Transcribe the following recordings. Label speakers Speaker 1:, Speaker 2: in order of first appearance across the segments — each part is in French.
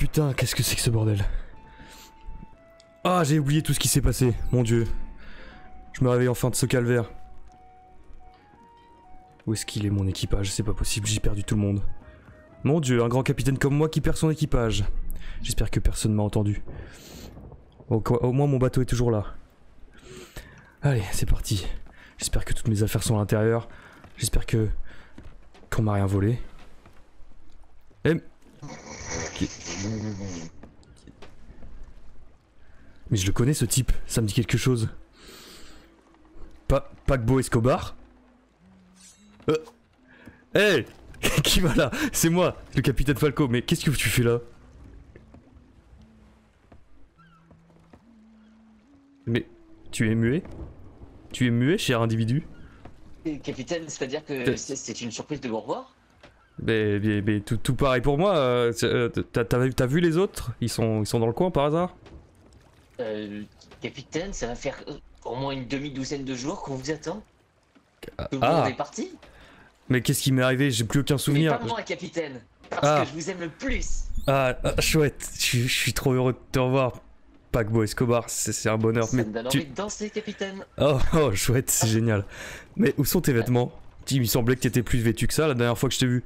Speaker 1: putain, qu'est-ce que c'est que ce bordel? Ah, j'ai oublié tout ce qui s'est passé, mon dieu. Je me réveille enfin de ce calvaire. Où est-ce qu'il est mon équipage? C'est pas possible, j'ai perdu tout le monde. Mon dieu, un grand capitaine comme moi qui perd son équipage. J'espère que personne m'a entendu. Au moins mon bateau est toujours là. Allez, c'est parti. J'espère que toutes mes affaires sont à l'intérieur. J'espère que... qu'on m'a rien volé. Mais je le connais ce type, ça me dit quelque chose. Paquebot Escobar? Hey qui va là? C'est moi, le capitaine Falco, mais qu'est-ce que tu fais là? Mais tu es muet? Tu es muet, cher individu?
Speaker 2: Capitaine, c'est-à-dire que c'est une surprise de vous revoir?
Speaker 1: Mais tout pareil pour moi. T'as vu les autres? Ils sont dans le coin par hasard?
Speaker 2: Capitaine, ça va faire au moins une demi-douzaine de jours qu'on vous attend. Tout le monde est parti.
Speaker 1: Mais qu'est-ce qui m'est arrivé? J'ai plus aucun souvenir.
Speaker 2: Mais pas moi, capitaine, parce que je vous aime le plus.
Speaker 1: Chouette, je suis trop heureux de te revoir. Paquebot Escobar, c'est un bonheur.
Speaker 2: Ça me donne envie de danser, capitaine.
Speaker 1: Oh, chouette, c'est génial. Mais où sont tes vêtements? Il me semblait que t'étais plus vêtu que ça la dernière fois que je t'ai vu.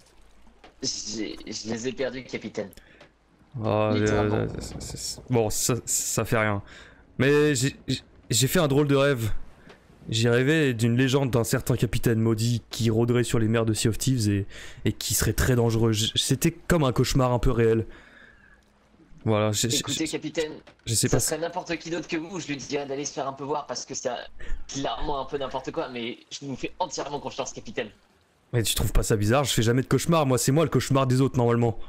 Speaker 2: Je les ai perdus, capitaine.
Speaker 1: Oh, bon, ça fait rien. Mais j'ai fait un drôle de rêve. J'ai rêvé d'une légende d'un certain capitaine maudit qui rôderait sur les mers de Sea of Thieves et qui serait très dangereux. C'était comme un cauchemar un peu réel. Voilà.
Speaker 2: Écoutez, capitaine, ça serait n'importe qui d'autre que vous, je lui dirais d'aller se faire un peu voir parce que c'est clairement un peu n'importe quoi, mais je vous fais entièrement confiance, capitaine.
Speaker 1: Mais tu trouves pas ça bizarre? Je fais jamais de cauchemar, moi c'est moi le cauchemar des autres normalement.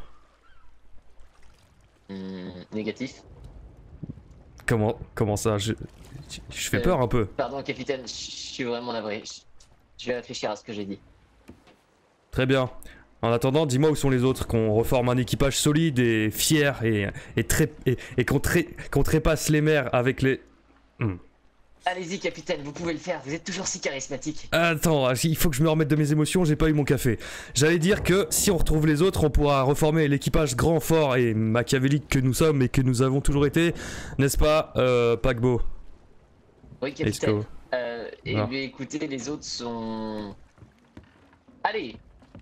Speaker 2: Négatif.
Speaker 1: Comment ça? Je fais peur un peu.
Speaker 2: Pardon, capitaine, je suis vraiment navré. Je vais réfléchir à ce que j'ai dit.
Speaker 1: Très bien. En attendant, dis-moi où sont les autres, qu'on reforme un équipage solide et fier et qu'on trépasse les mers avec les...
Speaker 2: Allez-y, capitaine, vous pouvez le faire, vous êtes toujours si charismatique.
Speaker 1: Attends, il faut que je me remette de mes émotions, j'ai pas eu mon café. J'allais dire que si on retrouve les autres, on pourra reformer l'équipage grand, fort et machiavélique que nous sommes et que nous avons toujours été, n'est-ce pas, Paquebot?
Speaker 2: Oui, capitaine. Bien, écoutez, les autres sont... Allez.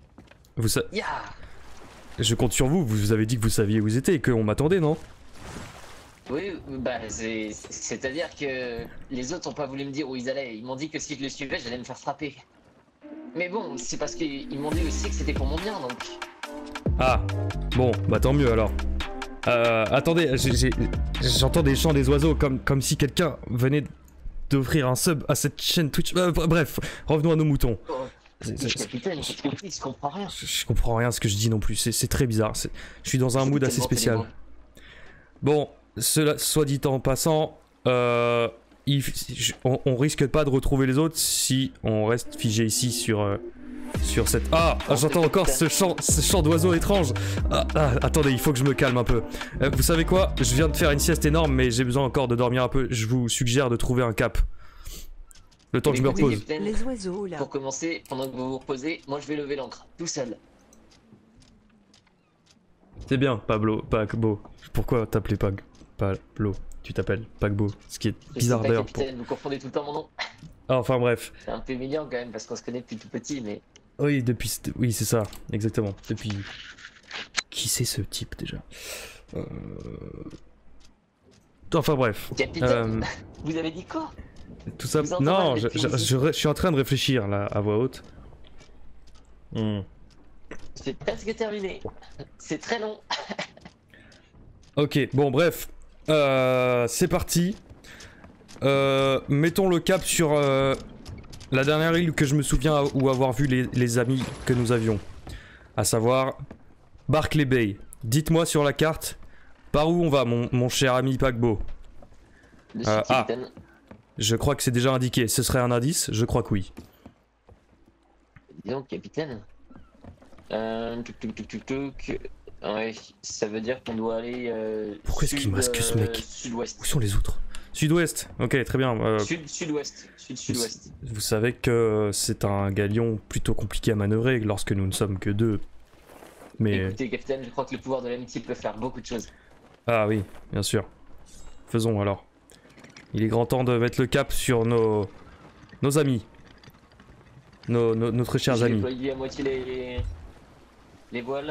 Speaker 1: Je compte sur vous, vous avez dit que vous saviez où vous étiez et qu'on m'attendait, non?
Speaker 2: Oui, bah c'est-à-dire que les autres ont pas voulu me dire où ils allaient. Ils m'ont dit que si je le suivais, j'allais me faire frapper. Mais bon, c'est parce qu'ils m'ont dit aussi que c'était pour mon bien, donc...
Speaker 1: Ah, bon, bah tant mieux alors. Attendez, j'entends des chants des oiseaux comme si quelqu'un venait d'offrir un sub à cette chaîne Twitch. Bref, revenons à nos moutons.
Speaker 2: Capitaine, je comprends rien.
Speaker 1: Je comprends rien à ce que je dis non plus, c'est très bizarre. Je suis dans un mood assez spécial. Bon, cela soit dit en passant, on risque pas de retrouver les autres si on reste figé ici sur cette... j'entends encore ce chant d'oiseau étrange. Attendez, il faut que je me calme un peu. Vous savez quoi? Je viens de faire une sieste énorme, mais j'ai besoin encore de dormir un peu. Je vous suggère de trouver un cap. Le temps que je me repose.
Speaker 2: Capitaine, les oiseaux, là. Pour commencer, pendant que vous vous reposez, moi je vais lever l'ancre, tout seul.
Speaker 1: C'est bien, Paquebot. Pourquoi t'appelais Pablo? Tu t'appelles Paquebot, ce qui est bizarre d'ailleurs.
Speaker 2: Capitaine, vous confondez tout le temps mon nom.
Speaker 1: Enfin bref.
Speaker 2: C'est un peu mignon quand même parce qu'on se connaît depuis tout petit, mais...
Speaker 1: Oui, oui, c'est ça, exactement. Depuis... Qui c'est ce type déjà? Enfin bref.
Speaker 2: Capitaine, vous avez dit quoi?
Speaker 1: Tout ça... Non, je suis en train de réfléchir là, à voix haute.
Speaker 2: C'est presque terminé. C'est très long.
Speaker 1: Ok, bon bref. C'est parti. Mettons le cap sur la dernière île que je me souviens où avoir vu les amis que nous avions. À savoir Barclay Bay. Dites-moi sur la carte par où on va, mon cher ami Paquebot. Je crois que c'est déjà indiqué. Ce serait un indice? Je crois que oui.
Speaker 2: Dis donc, capitaine. Ouais, ça veut dire qu'on doit aller.
Speaker 1: Pourquoi est-ce qu'il masque ce mec?
Speaker 2: Sud-ouest.
Speaker 1: Où sont les autres? Sud-ouest. Ok, très bien.
Speaker 2: Sud-ouest. Sud-ouest.
Speaker 1: Vous savez que c'est un galion plutôt compliqué à manœuvrer lorsque nous ne sommes que deux. Mais...
Speaker 2: Écoutez, capitaine, je crois que le pouvoir de l'amitié peut faire beaucoup de choses.
Speaker 1: Ah oui, bien sûr. Faisons alors. Il est grand temps de mettre le cap sur nos amis. Notre chers
Speaker 2: J'ai
Speaker 1: amis.
Speaker 2: déployé à moitié les voiles.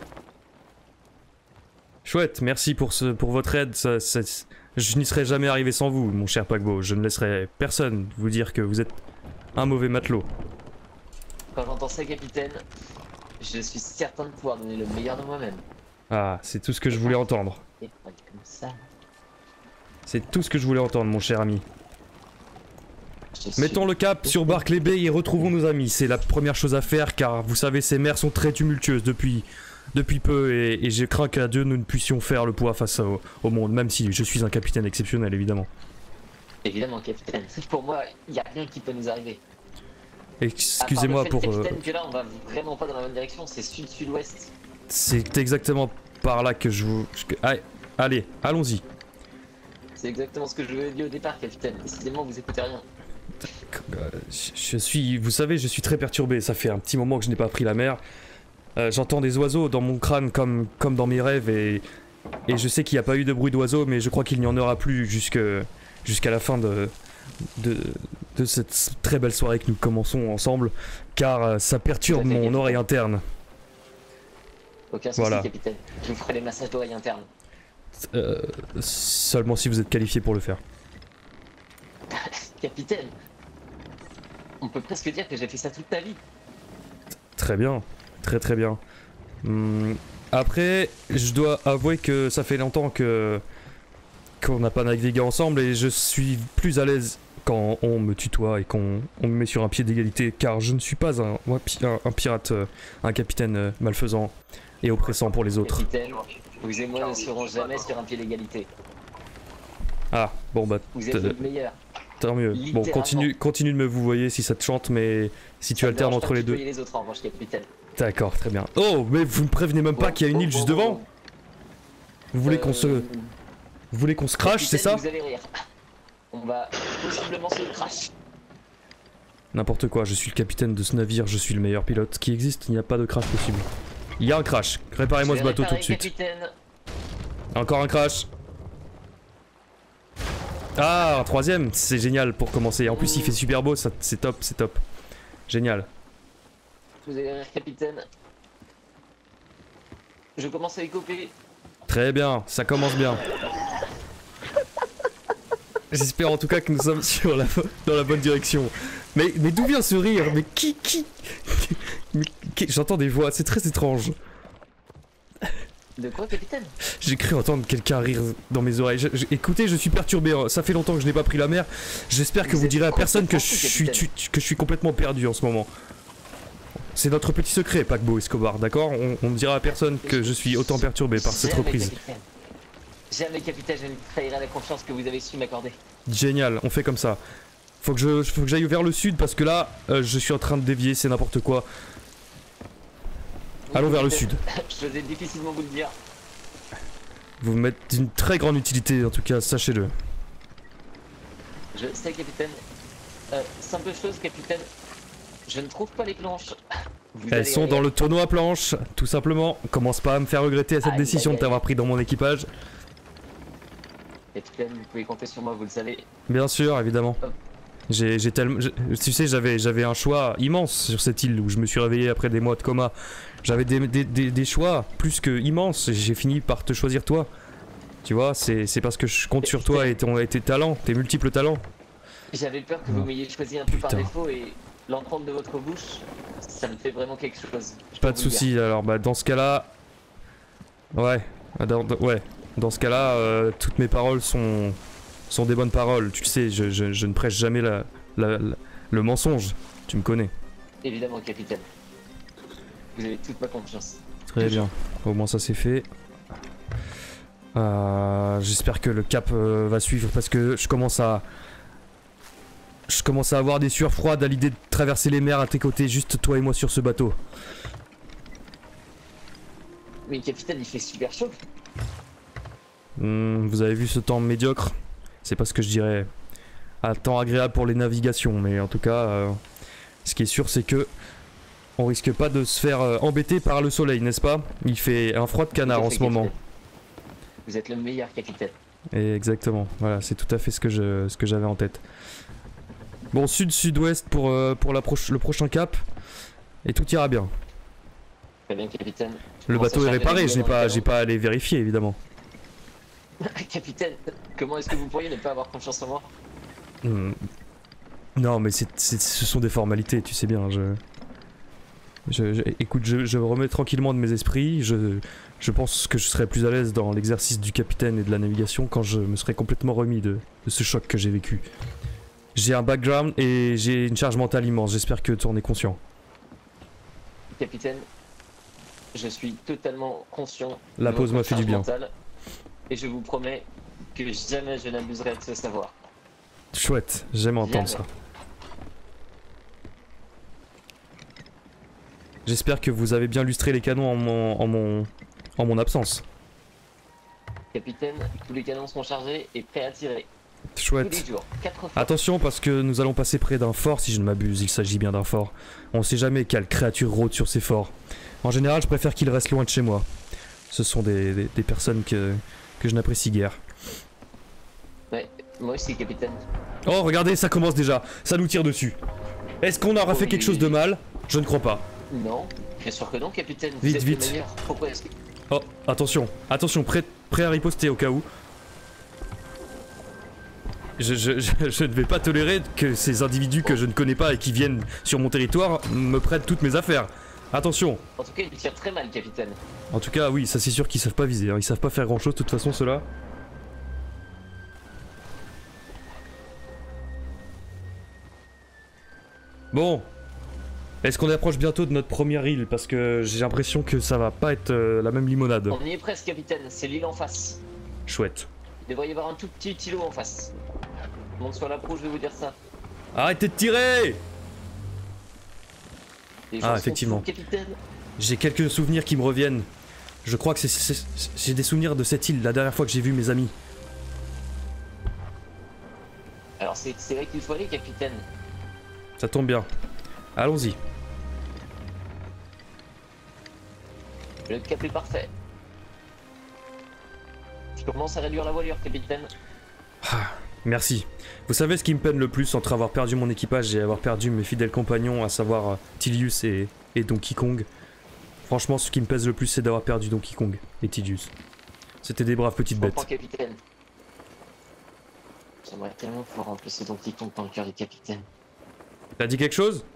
Speaker 1: Chouette, merci pour votre aide. Je n'y serais jamais arrivé sans vous, mon cher paquebot. Je ne laisserai personne vous dire que vous êtes un mauvais matelot.
Speaker 2: Quand j'entends ça, capitaine, je suis certain de pouvoir donner le meilleur de moi-même.
Speaker 1: Ah, c'est tout ce que je voulais entendre.
Speaker 2: Et pas comme ça.
Speaker 1: C'est tout ce que je voulais entendre, mon cher ami.
Speaker 2: Je suis-
Speaker 1: Mettons le cap sur Barclay Bay et retrouvons nos amis. C'est la première chose à faire car vous savez, ces mers sont très tumultueuses depuis peu et je crains qu'à Dieu nous ne puissions faire le poids face au monde, même si je suis un capitaine exceptionnel, évidemment.
Speaker 2: Évidemment, capitaine. Pour moi, il n'y a rien qui peut nous arriver.
Speaker 1: Excusez-moi pour...
Speaker 2: Capitaine, que là, on va vraiment pas dans la bonne direction. C'est sud-sud-ouest.
Speaker 1: C'est exactement par là que je vous... Allez, allons-y.
Speaker 2: C'est exactement ce que je vous ai dit au départ, capitaine. Décidément, vous écoutez rien.
Speaker 1: Je suis... Vous savez, je suis très perturbé. Ça fait un petit moment que je n'ai pas pris la mer. J'entends des oiseaux dans mon crâne comme dans mes rêves et je sais qu'il n'y a pas eu de bruit d'oiseaux, mais je crois qu'il n'y en aura plus jusqu'à la fin de cette très belle soirée que nous commençons ensemble, car ça perturbe mon oreille interne.
Speaker 2: Aucun souci,
Speaker 1: Voilà.
Speaker 2: capitaine. Je vous ferai les massages d'oreille internes.
Speaker 1: Seulement si vous êtes qualifié pour le faire.
Speaker 2: Capitaine, on peut presque dire que j'ai fait ça toute ta vie.
Speaker 1: Très bien, très bien. Après, je dois avouer que ça fait longtemps qu'on n'a pas navigué ensemble et je suis plus à l'aise quand on me tutoie et qu'on me met sur un pied d'égalité, car je ne suis pas un pirate, un capitaine malfaisant et oppressant pour les autres.
Speaker 2: Capitaine, vous et moi ne serons jamais sur un pied d'égalité.
Speaker 1: Ah, bon bah,
Speaker 2: Vous êtes le meilleur.
Speaker 1: tant mieux. Bon,
Speaker 2: Littéralement.
Speaker 1: continue de me vouvoyer si ça te chante, mais si tu
Speaker 2: Ça me
Speaker 1: alternes
Speaker 2: dérange pas
Speaker 1: entre
Speaker 2: de
Speaker 1: les deux.
Speaker 2: tutoyer les autres en revanche, capitaine.
Speaker 1: D'accord, très bien. Oh, mais vous me prévenez même pas qu'il y a une île juste devant. Vous voulez qu'on se... Vous voulez qu'on se crache, c'est ça?
Speaker 2: Vous allez rire. On va possiblement se crash.
Speaker 1: N'importe quoi, je suis le capitaine de ce navire, je suis le meilleur pilote qui existe, il n'y a pas de crash possible. Il y a un crash, réparez-moi ce bateau tout de suite.
Speaker 2: Capitaine.
Speaker 1: Encore un crash. Ah, un troisième, c'est génial pour commencer. En plus il fait super beau, c'est top, c'est top. Génial.
Speaker 2: Vous allez rire, capitaine. Je commence à écoper.
Speaker 1: Très bien, ça commence bien. J'espère en tout cas que nous sommes dans la bonne direction. Mais d'où vient ce rire? Mais qui J'entends des voix, c'est très étrange.
Speaker 2: De quoi, capitaine?
Speaker 1: J'ai cru entendre quelqu'un rire dans mes oreilles. Écoutez, je suis perturbé, hein. Ça fait longtemps que je n'ai pas pris la mer. J'espère que vous direz à personne que je suis complètement perdu en ce moment. C'est notre petit secret, paquebot Escobar, d'accord? On ne dira à personne que je suis autant perturbé par cette reprise.
Speaker 2: Capitaine. Jamais, capitaine, je ne trahirai la confiance que vous avez su m'accorder.
Speaker 1: Génial, on fait comme ça. Faut que j'aille vers le sud parce que là, je suis en train de dévier, c'est n'importe quoi. Allons vers le sud.
Speaker 2: Je vais difficilement vous le dire.
Speaker 1: Vous me mettez d'une très grande utilité, en tout cas, sachez-le.
Speaker 2: Je sais, capitaine. Simple chose, capitaine. Je ne trouve pas les planches.
Speaker 1: Elles sont dans le tonneau à planches, tout simplement. Commence pas à me faire regretter cette décision de t'avoir pris dans mon équipage.
Speaker 2: Capitaine, vous pouvez compter sur moi, vous le savez.
Speaker 1: Bien sûr, évidemment. Tu sais, j'avais un choix immense sur cette île où je me suis réveillé après des mois de coma. J'avais des choix plus que immenses. J'ai fini par te choisir toi. Tu vois, c'est parce que je compte sur toi et tes talents, tes multiples talents.
Speaker 2: J'avais peur que vous m'ayez choisi un peu par
Speaker 1: Putain.
Speaker 2: défaut et l'entendre de votre bouche, ça me fait vraiment quelque chose.
Speaker 1: Pas de soucis, alors bah dans ce cas-là... Ouais, dans ce cas-là, toutes mes paroles sont des bonnes paroles. Tu le sais, je ne prêche jamais le mensonge. Tu me connais.
Speaker 2: Évidemment, capitaine. Vous avez toute ma confiance.
Speaker 1: Très bien, au moins ça c'est fait. J'espère que le cap va suivre parce que je commence à avoir des sueurs froides à l'idée de traverser les mers à tes côtés, juste toi et moi sur ce bateau.
Speaker 2: Mais capitaine, il fait super chaud.
Speaker 1: Vous avez vu ce temps médiocre? C'est pas ce que je dirais. Un temps agréable pour les navigations, mais en tout cas, ce qui est sûr c'est que on risque pas de se faire embêter par le soleil, n'est-ce pas? Il fait un froid de canard en ce moment.
Speaker 2: Vous êtes le meilleur capitaine.
Speaker 1: Et exactement, voilà, c'est tout à fait ce que j'avais en tête. Bon, sud-sud-ouest pour le prochain cap, et tout ira bien.
Speaker 2: Très bien, capitaine.
Speaker 1: Le bateau est réparé, j'ai pas à aller vérifier, évidemment.
Speaker 2: Capitaine, comment est-ce que vous pourriez ne pas avoir confiance en moi?
Speaker 1: Non, mais ce sont des formalités, tu sais bien. Écoute, je remets tranquillement de mes esprits. Je pense que je serai plus à l'aise dans l'exercice du capitaine et de la navigation quand je me serai complètement remis de ce choc que j'ai vécu. J'ai un background et j'ai une charge mentale immense. J'espère que tu en es conscient.
Speaker 2: Capitaine, je suis totalement conscient.
Speaker 1: La pause m'a fait du bien.
Speaker 2: Et je vous promets que jamais je n'abuserai de ce savoir.
Speaker 1: Chouette, j'aime entendre ça. J'espère que vous avez bien lustré les canons en mon absence.
Speaker 2: Capitaine, tous les canons sont chargés et prêts à tirer.
Speaker 1: Chouette.
Speaker 2: Tous les jours, 4 fois.
Speaker 1: Attention parce que nous allons passer près d'un fort si je ne m'abuse, il s'agit bien d'un fort. On sait jamais quelle créature rôde sur ces forts. En général, je préfère qu'ils restent loin de chez moi. Ce sont des personnes que je n'apprécie guère.
Speaker 2: Ouais, moi aussi, capitaine.
Speaker 1: Oh, regardez, ça commence déjà. Ça nous tire dessus. Est-ce qu'on aura fait quelque chose de mal? Je ne crois pas.
Speaker 2: Non, bien sûr que non, capitaine.
Speaker 1: Vite, vite.
Speaker 2: Pourquoi est-ce que...
Speaker 1: Oh, attention, attention, prêt à riposter au cas où. Je ne vais pas tolérer que ces individus que je ne connais pas et qui viennent sur mon territoire me prêtent toutes mes affaires. Attention.
Speaker 2: En tout cas, ils tirent très mal, capitaine.
Speaker 1: En tout cas, oui, ça c'est sûr qu'ils savent pas viser, hein. Ils savent pas faire grand chose de toute façon, ceux-là. Bon. Est-ce qu'on approche bientôt de notre première île? Parce que j'ai l'impression que ça va pas être la même limonade.
Speaker 2: On y est presque, capitaine. C'est l'île en face.
Speaker 1: Chouette.
Speaker 2: Il devrait y avoir un tout petit îlot en face. Monte sur la proue, je vais vous dire ça.
Speaker 1: Arrêtez de tirer!
Speaker 2: Ah,
Speaker 1: effectivement.
Speaker 2: Capitaine.
Speaker 1: J'ai quelques souvenirs qui me reviennent. Je crois que j'ai des souvenirs de cette île la dernière fois que j'ai vu mes amis.
Speaker 2: Alors c'est vrai qu'il faut aller, capitaine.
Speaker 1: Ça tombe bien. Allons-y.
Speaker 2: Le cap est parfait. Je commence à réduire la voilure, capitaine.
Speaker 1: Ah, merci. Vous savez ce qui me peine le plus entre avoir perdu mon équipage et avoir perdu mes fidèles compagnons, à savoir Tilius et Donkey Kong. Franchement, ce qui me pèse le plus, c'est d'avoir perdu Donkey Kong et Tilius. C'était des braves petites bêtes.
Speaker 2: Capitaine. J'aimerais tellement pouvoir remplacer Donkey Kong dans le cœur du capitaine.
Speaker 1: T'as dit quelque chose?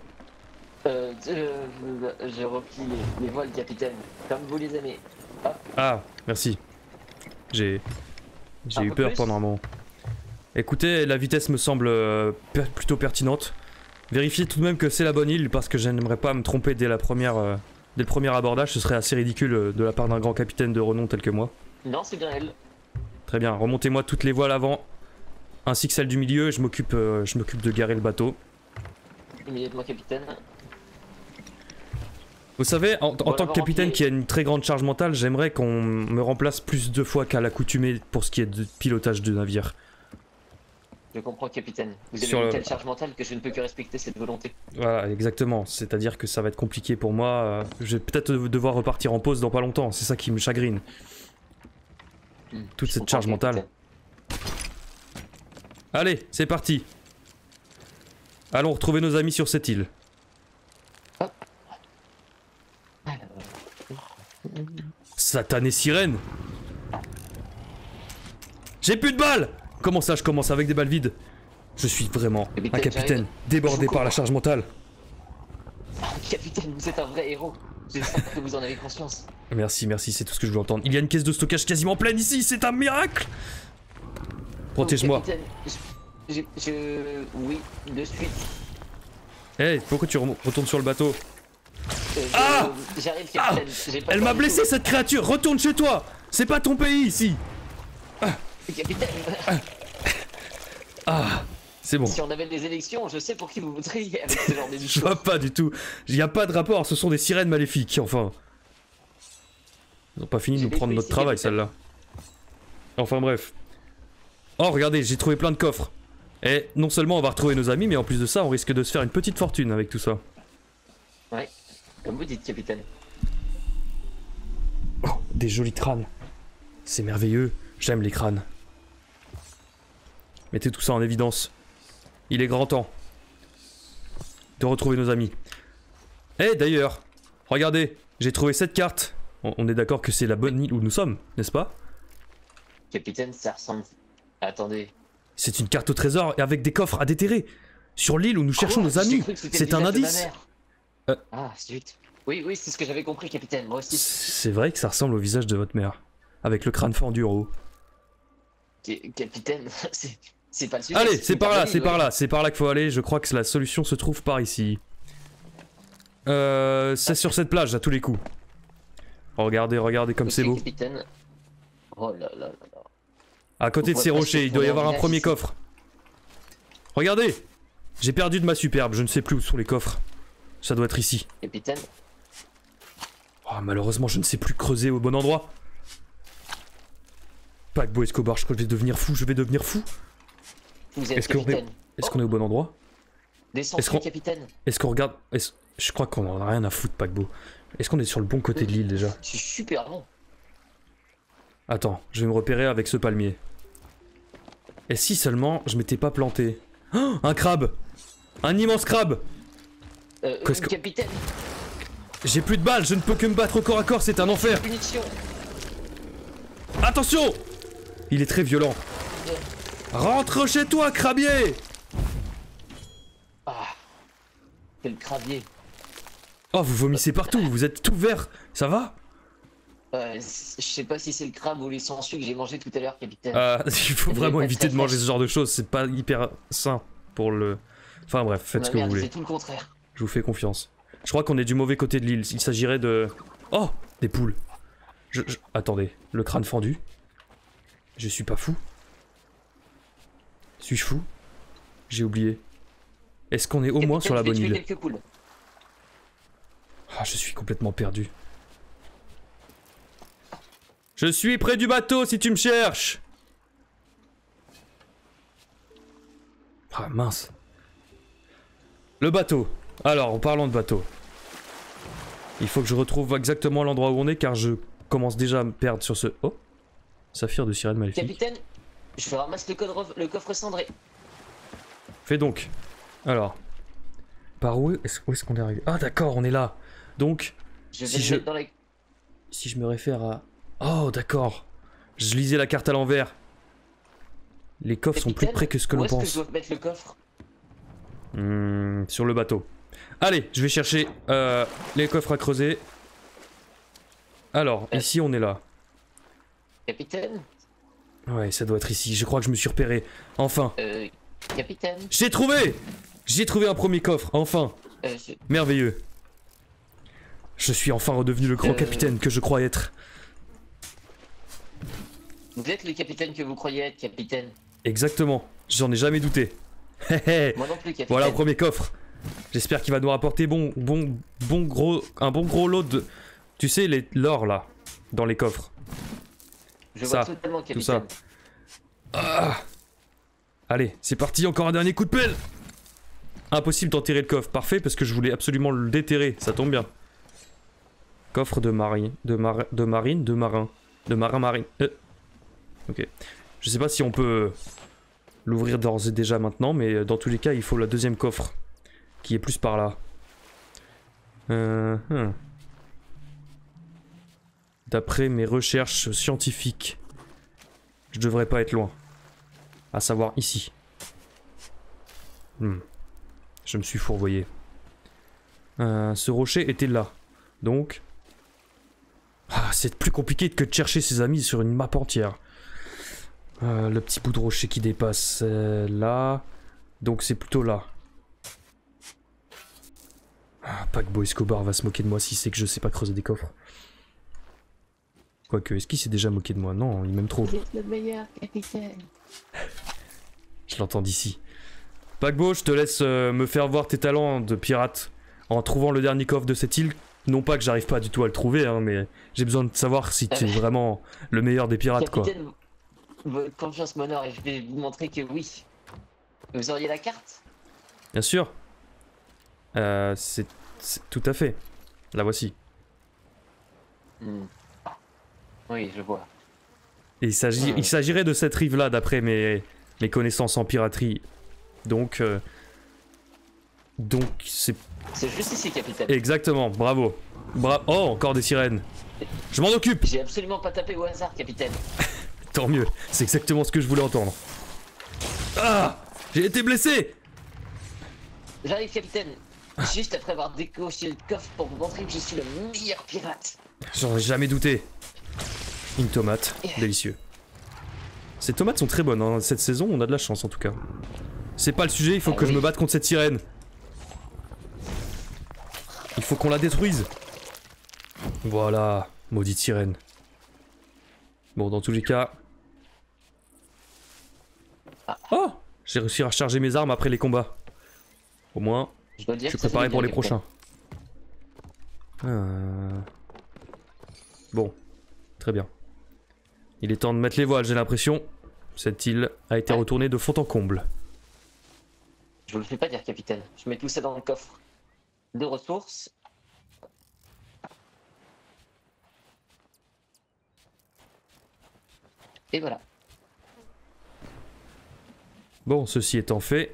Speaker 2: J'ai repris les voiles, capitaine. Comme vous les aimez. Hop.
Speaker 1: Ah, merci. J'ai eu peur pendant un moment. Écoutez, la vitesse me semble plutôt pertinente. Vérifiez tout de même que c'est la bonne île, parce que je n'aimerais pas me tromper dès le premier abordage. Ce serait assez ridicule de la part d'un grand capitaine de renom tel que moi.
Speaker 2: Non, c'est bien elle.
Speaker 1: Très bien, remontez-moi toutes les voiles avant, ainsi que celle du milieu. Je m'occupe de garer le bateau.
Speaker 2: Immédiatement, capitaine.
Speaker 1: Vous savez, en tant que capitaine qui a une très grande charge mentale, j'aimerais qu'on me remplace plus de fois qu'à l'accoutumée pour ce qui est de pilotage de navire.
Speaker 2: Je comprends, capitaine. Vous avez une telle charge mentale que je ne peux que respecter cette volonté.
Speaker 1: Voilà, exactement. C'est-à-dire que ça va être compliqué pour moi. Je vais peut-être devoir repartir en pause dans pas longtemps. C'est ça qui me chagrine. Toute cette charge mentale. Allez, c'est parti. Allons retrouver nos amis sur cette île.
Speaker 2: Hop.
Speaker 1: Satanée sirène. J'ai plus de balles. Comment ça, je commence avec des balles vides? Je suis vraiment un capitaine débordé par la charge mentale.
Speaker 2: Capitaine, vous êtes un vrai héros. J'espère que vous en avez conscience.
Speaker 1: Merci, merci, c'est tout ce que je voulais entendre. Il y a une caisse de stockage quasiment pleine ici, c'est un miracle. Protège-moi.
Speaker 2: Oui, de suite.
Speaker 1: Hey, pourquoi tu retournes sur le bateau?
Speaker 2: J'arrive, capitaine.
Speaker 1: Elle m'a blessé, cette créature. Retourne chez toi. C'est pas ton pays ici.
Speaker 2: Capitaine.
Speaker 1: C'est bon.
Speaker 2: Si on avait des élections, je sais pour qui vous voteriez avec ce genre d'émission.
Speaker 1: Je vois pas du tout. Il n'y a pas de rapport, ce sont des sirènes maléfiques, enfin. Ils ont pas fini de nous prendre notre travail, celle-là. Enfin bref. Oh, regardez, j'ai trouvé plein de coffres. Et non seulement on va retrouver nos amis, mais en plus de ça, on risque de se faire une petite fortune avec tout ça.
Speaker 2: Ouais. Comme vous dites, capitaine.
Speaker 1: Oh, des jolis crânes. C'est merveilleux. J'aime les crânes. Mettez tout ça en évidence. Il est grand temps de retrouver nos amis. Eh d'ailleurs, regardez, j'ai trouvé cette carte. On est d'accord que c'est la bonne île où nous sommes, n'est-ce pas?
Speaker 2: Capitaine, ça ressemble... Attendez.
Speaker 1: C'est une carte au trésor et avec des coffres à déterrer. Sur l'île où nous cherchons nos amis. C'est un indice.
Speaker 2: Ah, zut. Oui, oui, c'est ce que j'avais compris, capitaine. Moi aussi.
Speaker 1: C'est vrai que ça ressemble au visage de votre mère. Avec le crâne fendu en haut.
Speaker 2: Capitaine, c'est pas le sujet.
Speaker 1: Allez, c'est par là, c'est par là. C'est par là qu'il faut aller. Je crois que la solution se trouve par ici. C'est sur cette plage à tous les coups. Regardez, regardez comme c'est beau.
Speaker 2: Capitaine. Oh là là là là.
Speaker 1: À côté de ces rochers, il doit y avoir un premier coffre. Regardez! J'ai perdu de ma superbe, je ne sais plus où sont les coffres. Ça doit être ici.
Speaker 2: Capitaine.
Speaker 1: Oh, malheureusement, je ne sais plus creuser au bon endroit. Paquebot Escobar, je crois que je vais devenir fou, je vais devenir fou.
Speaker 2: Vous êtes capitaine.
Speaker 1: Est-ce qu'on est au bon endroit?
Speaker 2: Descendez, capitaine.
Speaker 1: Est-ce qu'on regarde... Je crois qu'on en a rien à foutre, Paquebot. Est-ce qu'on est sur le bon côté de l'île déjà?
Speaker 2: C'est super long.
Speaker 1: Attends, je vais me repérer avec ce palmier. Et si seulement je m'étais pas planté? Oh, un crabe! Un immense crabe!
Speaker 2: Capitaine.
Speaker 1: J'ai plus de balles, je ne peux que me battre au corps à corps, c'est un enfer!
Speaker 2: Punition.
Speaker 1: Attention! Il est très violent. Rentre chez toi, crabier!
Speaker 2: Ah. Quel crabier.
Speaker 1: Oh, vous vomissez partout, vous êtes tout vert, ça va?
Speaker 2: Je sais pas si c'est le crabe ou les sangsues que j'ai mangé tout à l'heure, capitaine.
Speaker 1: Il faut vraiment éviter de manger ce genre de choses, c'est pas hyper sain pour le... Enfin bref, faites ce que vous voulez.
Speaker 2: C'est tout le contraire.
Speaker 1: Je vous fais confiance. Je crois qu'on est du mauvais côté de l'île, il s'agirait de... Oh! Des poules. Attendez, le crâne fendu. Je suis pas fou. Suis-je fou? J'ai oublié. Est-ce qu'on est au moins sur la bonne île? Ah, je suis complètement perdu. Je suis près du bateau si tu me cherches. Ah mince. Le bateau. Alors, en parlant de bateau. Il faut que je retrouve exactement l'endroit où on est car je commence déjà à me perdre sur ce... Oh, saphir de sirène maléfique.
Speaker 2: Capitaine, je ramasse le coffre cendré.
Speaker 1: Fais donc. Alors. Par où est-ce qu'on est arrivé? Ah d'accord, on est là. Donc, si je me réfère à... Oh d'accord. Je lisais la carte à l'envers. Les coffres sont plus près que ce que l'on pense.
Speaker 2: Où est-ce que je dois mettre le coffre?
Speaker 1: Sur le bateau. Allez, je vais chercher les coffres à creuser. Alors, ici on est là.
Speaker 2: Capitaine?
Speaker 1: Ouais, ça doit être ici. Je crois que je me suis repéré. Enfin.
Speaker 2: Capitaine?
Speaker 1: J'ai trouvé! J'ai trouvé un premier coffre, enfin. Merveilleux. Je suis enfin redevenu le grand capitaine que je crois être.
Speaker 2: Vous êtes le capitaine que vous croyez être, capitaine?
Speaker 1: Exactement, j'en ai jamais douté.
Speaker 2: Moi non plus, capitaine.
Speaker 1: Voilà un premier coffre. J'espère qu'il va nous rapporter un bon gros lot de... Tu sais, l'or là, dans les coffres.
Speaker 2: Je vois totalement, capitaine.
Speaker 1: Tout ça. Ah. Allez, c'est parti, encore un dernier coup de pelle. Impossible d'enterrer le coffre, parfait, parce que je voulais absolument le déterrer, ça tombe bien. Coffre de marine, de marin. Ok. Je sais pas si on peut l'ouvrir d'ores et déjà maintenant, mais dans tous les cas, il faut la deuxième coffre, qui est plus par là. D'après mes recherches scientifiques, je devrais pas être loin. À savoir ici. Je me suis fourvoyé. Ce rocher était là. Donc... Ah, c'est plus compliqué que de chercher ses amis sur une map entière. Le petit bout de rocher qui dépasse là. Donc c'est plutôt là. Ah, Paquebot Escobar va se moquer de moi si c'est que je sais pas creuser des coffres. Quoique, est-ce qu'il s'est déjà moqué de moi? Non, il m'aime trop.
Speaker 2: Vous êtes le meilleur capitaine.
Speaker 1: Je l'entends d'ici. Paquebot, je te laisse me faire voir tes talents de pirate en trouvant le dernier coffre de cette île. Non pas que j'arrive pas du tout à le trouver, hein, mais j'ai besoin de savoir si tu es vraiment le meilleur des pirates,
Speaker 2: capitaine, quoi. Votre confiance m'honore et je vais vous montrer que oui. Vous auriez la carte?
Speaker 1: Bien sûr. C'est tout à fait. La voici.
Speaker 2: Oui, je vois.
Speaker 1: Et il s'agirait de cette rive-là, d'après mes connaissances en piraterie. Donc c'est...
Speaker 2: C'est juste ici, capitaine.
Speaker 1: Exactement, bravo. Oh, encore des sirènes. Je m'en occupe.
Speaker 2: J'ai absolument pas tapé au hasard, capitaine.
Speaker 1: Tant mieux, c'est exactement ce que je voulais entendre. Ah, j'ai été blessé.
Speaker 2: J'arrive, capitaine. Juste après avoir décoché le coffre pour vous montrer que je suis le meilleur pirate.
Speaker 1: J'en ai jamais douté. Une tomate, délicieux. Ces tomates sont très bonnes, hein. Cette saison on a de la chance en tout cas. C'est pas le sujet, il faut que je me batte contre cette sirène. Il faut qu'on la détruise. Voilà, maudite sirène. Bon, dans tous les cas... Oh, j'ai réussi à recharger mes armes après les combats. Au moins, je suis préparé pour les prochains. Bon, très bien. Il est temps de mettre les voiles, j'ai l'impression. Cette île a été retournée de fond en comble.
Speaker 2: Je vous le fais pas dire, capitaine. Je mets tout ça dans le coffre de ressources. Et voilà.
Speaker 1: Bon, ceci étant fait,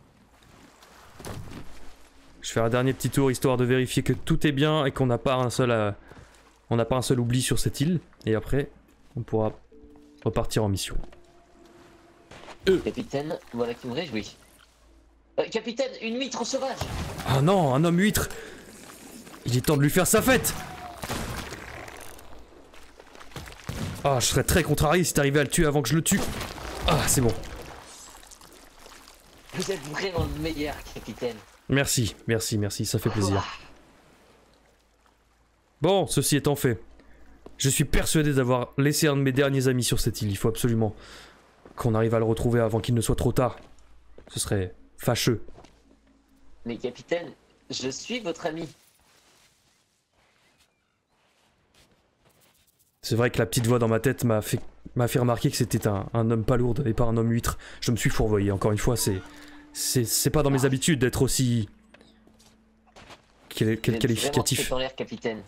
Speaker 1: je fais un dernier petit tour histoire de vérifier que tout est bien et qu'on n'a pas un seul oubli sur cette île. Et après, on pourra repartir en mission.
Speaker 2: Capitaine, voilà qui me réjouit. Capitaine, une huître sauvage.
Speaker 1: Ah non, un homme huître. Il est temps de lui faire sa fête. Ah, je serais très contrarié si t'arrivais à le tuer avant que je le tue. Ah, c'est bon.
Speaker 2: Vous êtes vraiment le meilleur, capitaine.
Speaker 1: Merci, ça fait plaisir. Bon, ceci étant fait, je suis persuadé d'avoir laissé un de mes derniers amis sur cette île. Il faut absolument qu'on arrive à le retrouver avant qu'il ne soit trop tard. Ce serait fâcheux.
Speaker 2: Mais capitaine, je suis votre ami.
Speaker 1: C'est vrai que la petite voix dans ma tête m'a fait remarquer que c'était un homme palourde et pas un homme huître. Je me suis fourvoyé, encore une fois, c'est pas dans mes habitudes d'être aussi... Quel qualificatif.
Speaker 2: Vous êtes vraiment tête en l'air, capitaine.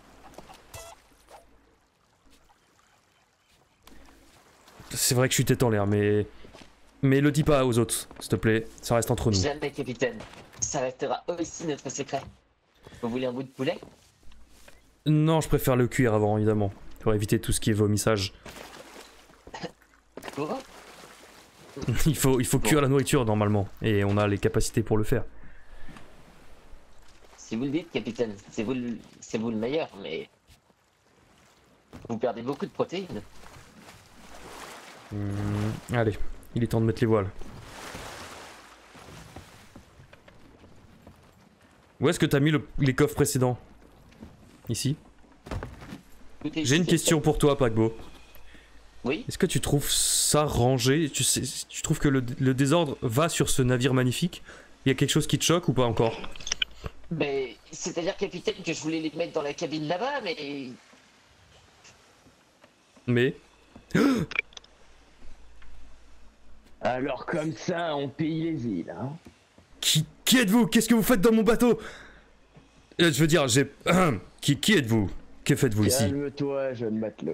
Speaker 1: C'est vrai que je suis tête en l'air, mais le dis pas aux autres, s'il te plaît, ça reste entre nous.
Speaker 2: Jamais, capitaine. Ça restera aussi notre secret. Vous voulez un bout de poulet?
Speaker 1: Non, je préfère le cuire avant, évidemment, pour éviter tout ce qui est vomissage.
Speaker 2: Quoi?
Speaker 1: Il faut cuire la nourriture normalement, et on a les capacités pour le faire.
Speaker 2: Si vous le dites, capitaine, c'est vous le meilleur, mais vous perdez beaucoup de protéines.
Speaker 1: Allez, il est temps de mettre les voiles. Où est-ce que t'as mis les coffres précédents? Ici. J'ai une question pour toi, Paquebot.
Speaker 2: Oui.
Speaker 1: Est-ce que tu trouves ça rangé? Tu trouves que le désordre va sur ce navire magnifique? Il y a quelque chose qui te choque ou pas encore?
Speaker 2: Ben, c'est-à-dire, capitaine, que je voulais les mettre dans la cabine là-bas, mais...
Speaker 1: Mais...
Speaker 3: Alors comme ça, on pille les îles, hein?
Speaker 1: Qui êtes-vous? Qu'est-ce que vous faites dans mon bateau? Je veux dire, j'ai... Qui êtes-vous? Que faites-vous ici?
Speaker 3: Calme-toi, jeune matelot.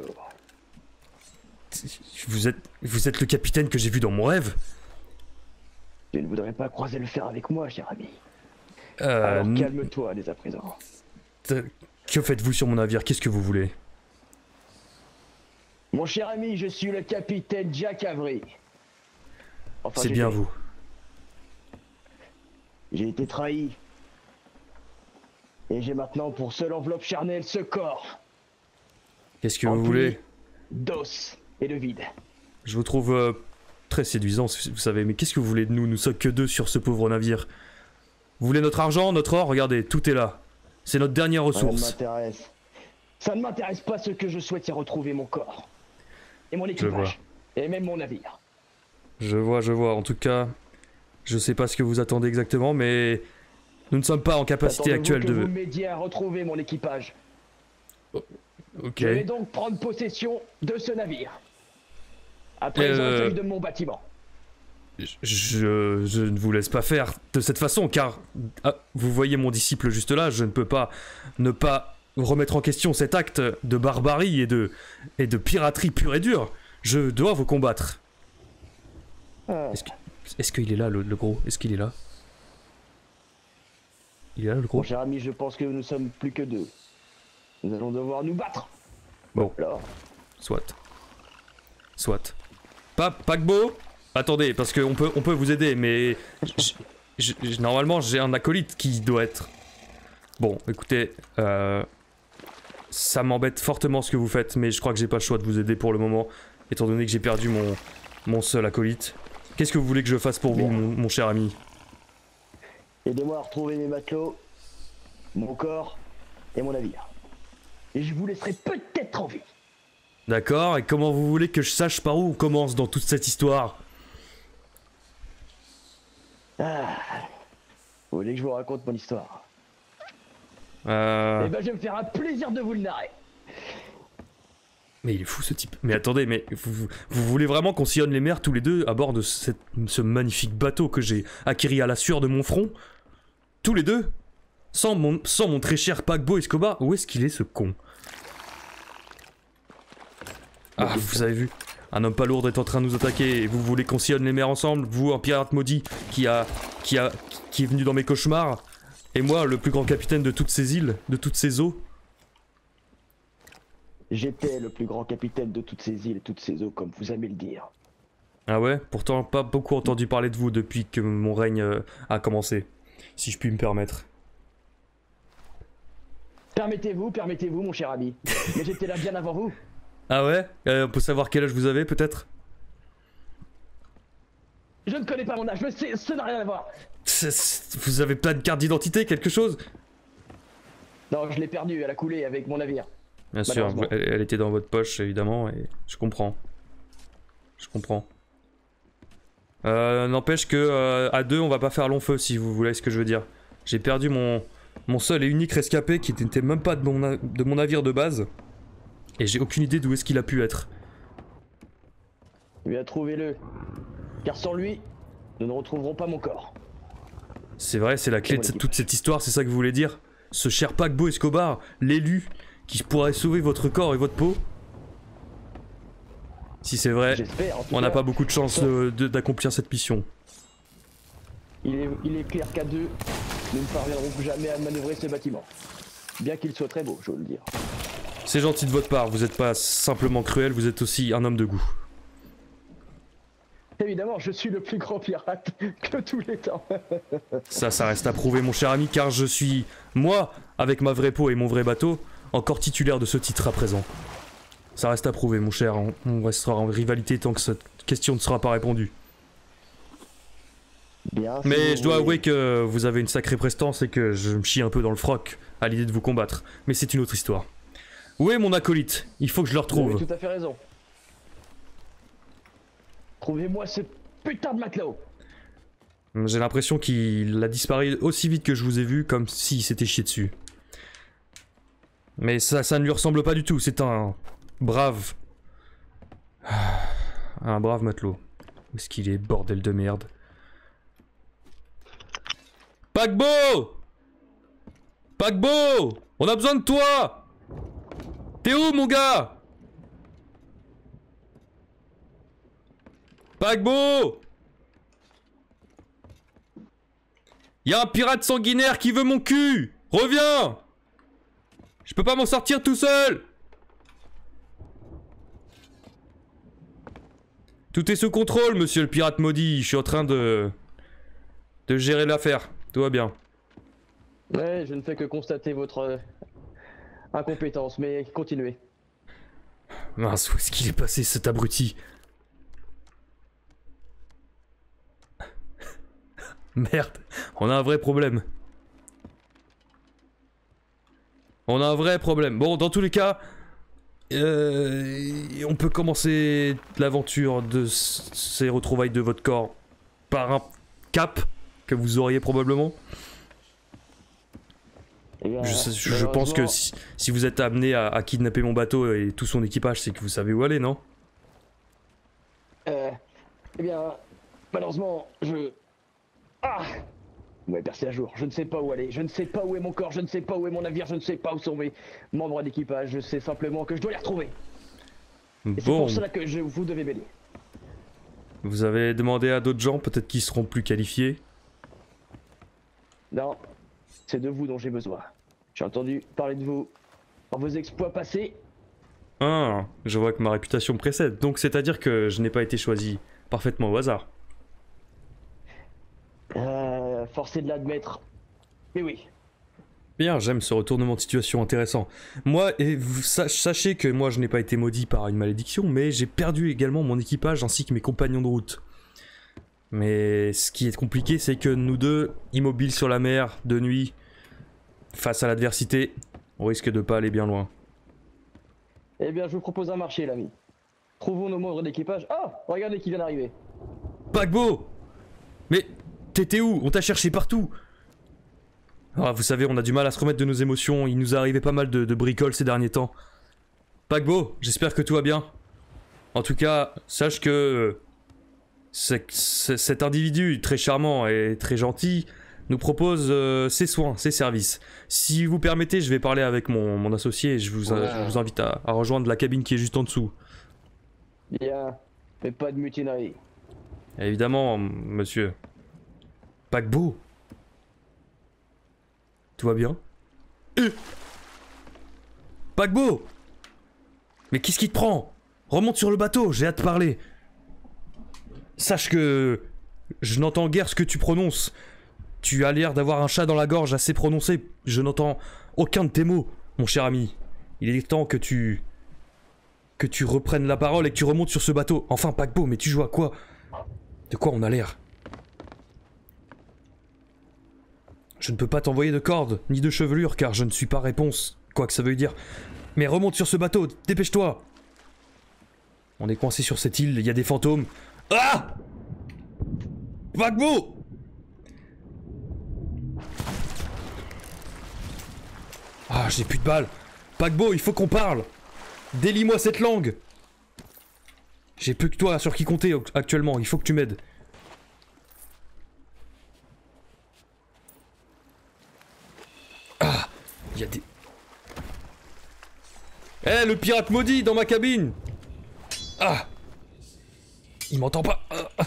Speaker 1: Vous êtes le capitaine que j'ai vu dans mon rêve?
Speaker 3: Tu ne voudrais pas croiser le fer avec moi, cher ami. Alors calme-toi dès à présent.
Speaker 1: Que faites-vous sur mon navire? Qu'est-ce que vous voulez?
Speaker 3: Mon cher ami, je suis le capitaine Jack Avery. Enfin,
Speaker 1: c'est bien vous.
Speaker 3: J'ai été trahi. Et j'ai maintenant pour seule enveloppe charnelle ce corps.
Speaker 1: Qu'est-ce que vous voulez?
Speaker 3: D'os et de vide.
Speaker 1: Je vous trouve très séduisant, vous savez, mais qu'est-ce que vous voulez de nous? Nous sommes que deux sur ce pauvre navire. Vous voulez notre argent, notre or? Regardez, tout est là. C'est notre dernière ressource.
Speaker 3: Ça ne m'intéresse pas, ce que je souhaite, c'est retrouver mon corps. Et mon équipage. Et même mon navire.
Speaker 1: Je vois. En tout cas, je sais pas ce que vous attendez exactement, mais nous ne sommes pas en capacité actuelle de...
Speaker 3: Vous m'aidiez à retrouver mon équipage.
Speaker 1: Ok.
Speaker 3: Je vais donc prendre possession de ce navire. À présent, celui de mon bâtiment.
Speaker 1: Je ne vous laisse pas faire de cette façon, car vous voyez mon disciple juste là, je ne peux pas ne pas remettre en question cet acte de barbarie et de piraterie pure et dure, je dois vous combattre. Est-ce qu'il est là, le gros? Est-ce qu'il est là? Il est là, le gros?
Speaker 3: Mon cher ami, je pense que nous sommes plus que deux. Nous allons devoir nous battre.
Speaker 1: Bon.
Speaker 3: Alors.
Speaker 1: Soit. Paquebot? Attendez, parce qu'on peut vous aider, mais... normalement, j'ai un acolyte qui doit être... Bon, écoutez, ça m'embête fortement ce que vous faites, mais je crois que j'ai pas le choix de vous aider pour le moment, étant donné que j'ai perdu mon seul acolyte. Qu'est-ce que vous voulez que je fasse pour vous, mon cher ami?
Speaker 3: Aidez-moi à retrouver mes matelots, mon corps et mon navire. Et je vous laisserai peut-être en vie.
Speaker 1: D'accord, et comment vous voulez que je sache par où on commence dans toute cette histoire?
Speaker 3: Vous voulez que je vous raconte mon histoire? Eh ben, je vais me faire un plaisir de vous le narrer.
Speaker 1: Mais il est fou ce type. Mais attendez, mais vous voulez vraiment qu'on sillonne les mers tous les deux à bord de ce magnifique bateau que j'ai acquis à la sueur de mon front? Tous les deux? Sans mon très cher paquebot Escobar? Où est-ce qu'il est, ce con? Ah, vous avez vu? Un homme pas lourd est en train de nous attaquer et vous voulez qu'on sillonne les mers ensemble? Vous, un pirate maudit qui est venu dans mes cauchemars? Et moi, le plus grand capitaine de toutes ces îles, de toutes ces eaux?
Speaker 3: J'étais le plus grand capitaine de toutes ces îles et toutes ces eaux, comme vous aimez le dire.
Speaker 1: Ah ouais? Pourtant, pas beaucoup entendu parler de vous depuis que mon règne a commencé, si je puis me permettre.
Speaker 3: Permettez-vous, mon cher ami. Mais j'étais là bien avant vous.
Speaker 1: Ah ouais? On peut savoir quel âge vous avez, peut-être?
Speaker 3: Je ne connais pas mon âge, ça n'a rien à voir.
Speaker 1: Vous avez pas de carte d'identité, quelque chose?
Speaker 3: Non, je l'ai perdue, elle a coulé avec mon navire.
Speaker 1: Bien sûr, elle était dans votre poche, évidemment, et je comprends. N'empêche que à deux, on va pas faire long feu, si vous voulez ce que je veux dire. J'ai perdu mon seul et unique rescapé, qui n'était même pas de mon navire de base. Et j'ai aucune idée d'où est-ce qu'il a pu être.
Speaker 3: Eh bien, trouvez-le. Car sans lui, nous ne retrouverons pas mon corps.
Speaker 1: C'est vrai, c'est la clé de toute cette histoire, c'est ça que vous voulez dire? Ce cher paquebot Escobar, l'élu, qui pourrait sauver votre corps et votre peau? Si c'est vrai, on n'a pas beaucoup de chance d'accomplir cette mission.
Speaker 3: Il est clair qu'à deux, nous ne parviendrons jamais à manœuvrer ce bâtiment. Bien qu'il soit très beau, je veux le dire.
Speaker 1: C'est gentil de votre part, vous n'êtes pas simplement cruel, vous êtes aussi un homme de goût.
Speaker 3: Évidemment, je suis le plus grand pirate que tous les temps.
Speaker 1: Ça reste à prouver, mon cher ami, car je suis, moi, avec ma vraie peau et mon vrai bateau, encore titulaire de ce titre à présent. Ça reste à prouver, mon cher, on restera en rivalité tant que cette question ne sera pas répondue.
Speaker 3: Bien,
Speaker 1: mais je dois avouer que vous avez une sacrée prestance et que je me chie un peu dans le froc à l'idée de vous combattre. Mais c'est une autre histoire. Où est mon acolyte? Il faut que je le retrouve.
Speaker 3: Vous avez tout à fait raison. Trouvez-moi ce putain de matelot.
Speaker 1: J'ai l'impression qu'il a disparu aussi vite que je vous ai vu, comme s'il s'était chié dessus. Mais ça ne lui ressemble pas du tout, c'est un brave... Un brave matelot. Où est-ce qu'il est, bordel de merde? Paquebot! Paquebot! On a besoin de toi! T'es où, mon gars? Paquebot! Y'a un pirate sanguinaire qui veut mon cul! Reviens! Je peux pas m'en sortir tout seul! Tout est sous contrôle, monsieur le pirate maudit. Je suis en train de gérer l'affaire. Tout va bien.
Speaker 3: Ouais, je ne fais que constater votre incompétence, mais continuez.
Speaker 1: Mince, où est-ce qu'il est passé, cet abruti? Merde, on a un vrai problème. On a un vrai problème. Bon, dans tous les cas, on peut commencer l'aventure de ces retrouvailles de votre corps par un cap que vous auriez probablement. Je pense que si vous êtes amené à kidnapper mon bateau et tout son équipage, c'est que vous savez où aller, non?
Speaker 3: Eh bien, malheureusement, Vous m'avez percé à jour. Je ne sais pas où aller. Je ne sais pas où est mon corps. Je ne sais pas où est mon navire. Je ne sais pas où sont mes membres d'équipage. Je sais simplement que je dois les retrouver. Et c'est
Speaker 1: Bon,
Speaker 3: pour cela que vous devez m'aider.
Speaker 1: vous avez demandé à d'autres gens, peut-être qu'ils seront plus qualifiés.
Speaker 3: Non, c'est de vous dont j'ai besoin. J'ai entendu parler de vous par vos exploits passés.
Speaker 1: Ah, je vois que ma réputation précède. Donc c'est-à-dire que je n'ai pas été choisi parfaitement au hasard.
Speaker 3: Forcé de l'admettre. Mais oui.
Speaker 1: Bien, j'aime ce retournement de situation intéressant. Moi, et vous sachez que moi je n'ai pas été maudit par une malédiction, mais j'ai perdu également mon équipage ainsi que mes compagnons de route. Mais ce qui est compliqué, c'est que nous deux, immobiles sur la mer, de nuit, face à l'adversité, on risque de pas aller bien loin.
Speaker 3: Eh bien, je vous propose un marché, l'ami. Trouvons nos membres d'équipage. Ah, regardez qui vient d'arriver.
Speaker 1: Paquebot! Mais t'étais où? On t'a cherché partout! Ah, vous savez, on a du mal à se remettre de nos émotions, il nous est arrivé pas mal de bricoles ces derniers temps. Paquebot, j'espère que tout va bien. En tout cas, sache que cet individu très charmant et très gentil nous propose ses soins, ses services. Si vous permettez, je vais parler avec mon associé et je vous invite à rejoindre la cabine qui est juste en dessous.
Speaker 3: Bien, mais pas de mutinerie.
Speaker 1: Évidemment, monsieur. Paquebot. Tout va bien? Paquebot! Mais qu'est-ce qui te prend? Remonte sur le bateau, j'ai hâte de parler. Sache que je n'entends guère ce que tu prononces. Tu as l'air d'avoir un chat dans la gorge assez prononcé. Je n'entends aucun de tes mots, mon cher ami. Il est temps que tu reprennes la parole et que tu remontes sur ce bateau. Enfin, Paquebot, mais tu joues à quoi? De quoi on a l'air? Je ne peux pas t'envoyer de cordes, ni de chevelure, car je ne suis pas réponse, quoi que ça veuille dire. Mais remonte sur ce bateau, dépêche-toi! On est coincé sur cette île, il y a des fantômes. Ah! Paquebot! Ah, j'ai plus de balles. Paquebot, il faut qu'on parle. Délie-moi cette langue. J'ai plus que toi sur qui compter actuellement, il faut que tu m'aides. Ah, il y a des... Eh, le pirate maudit dans ma cabine! Ah! Il m'entend pas.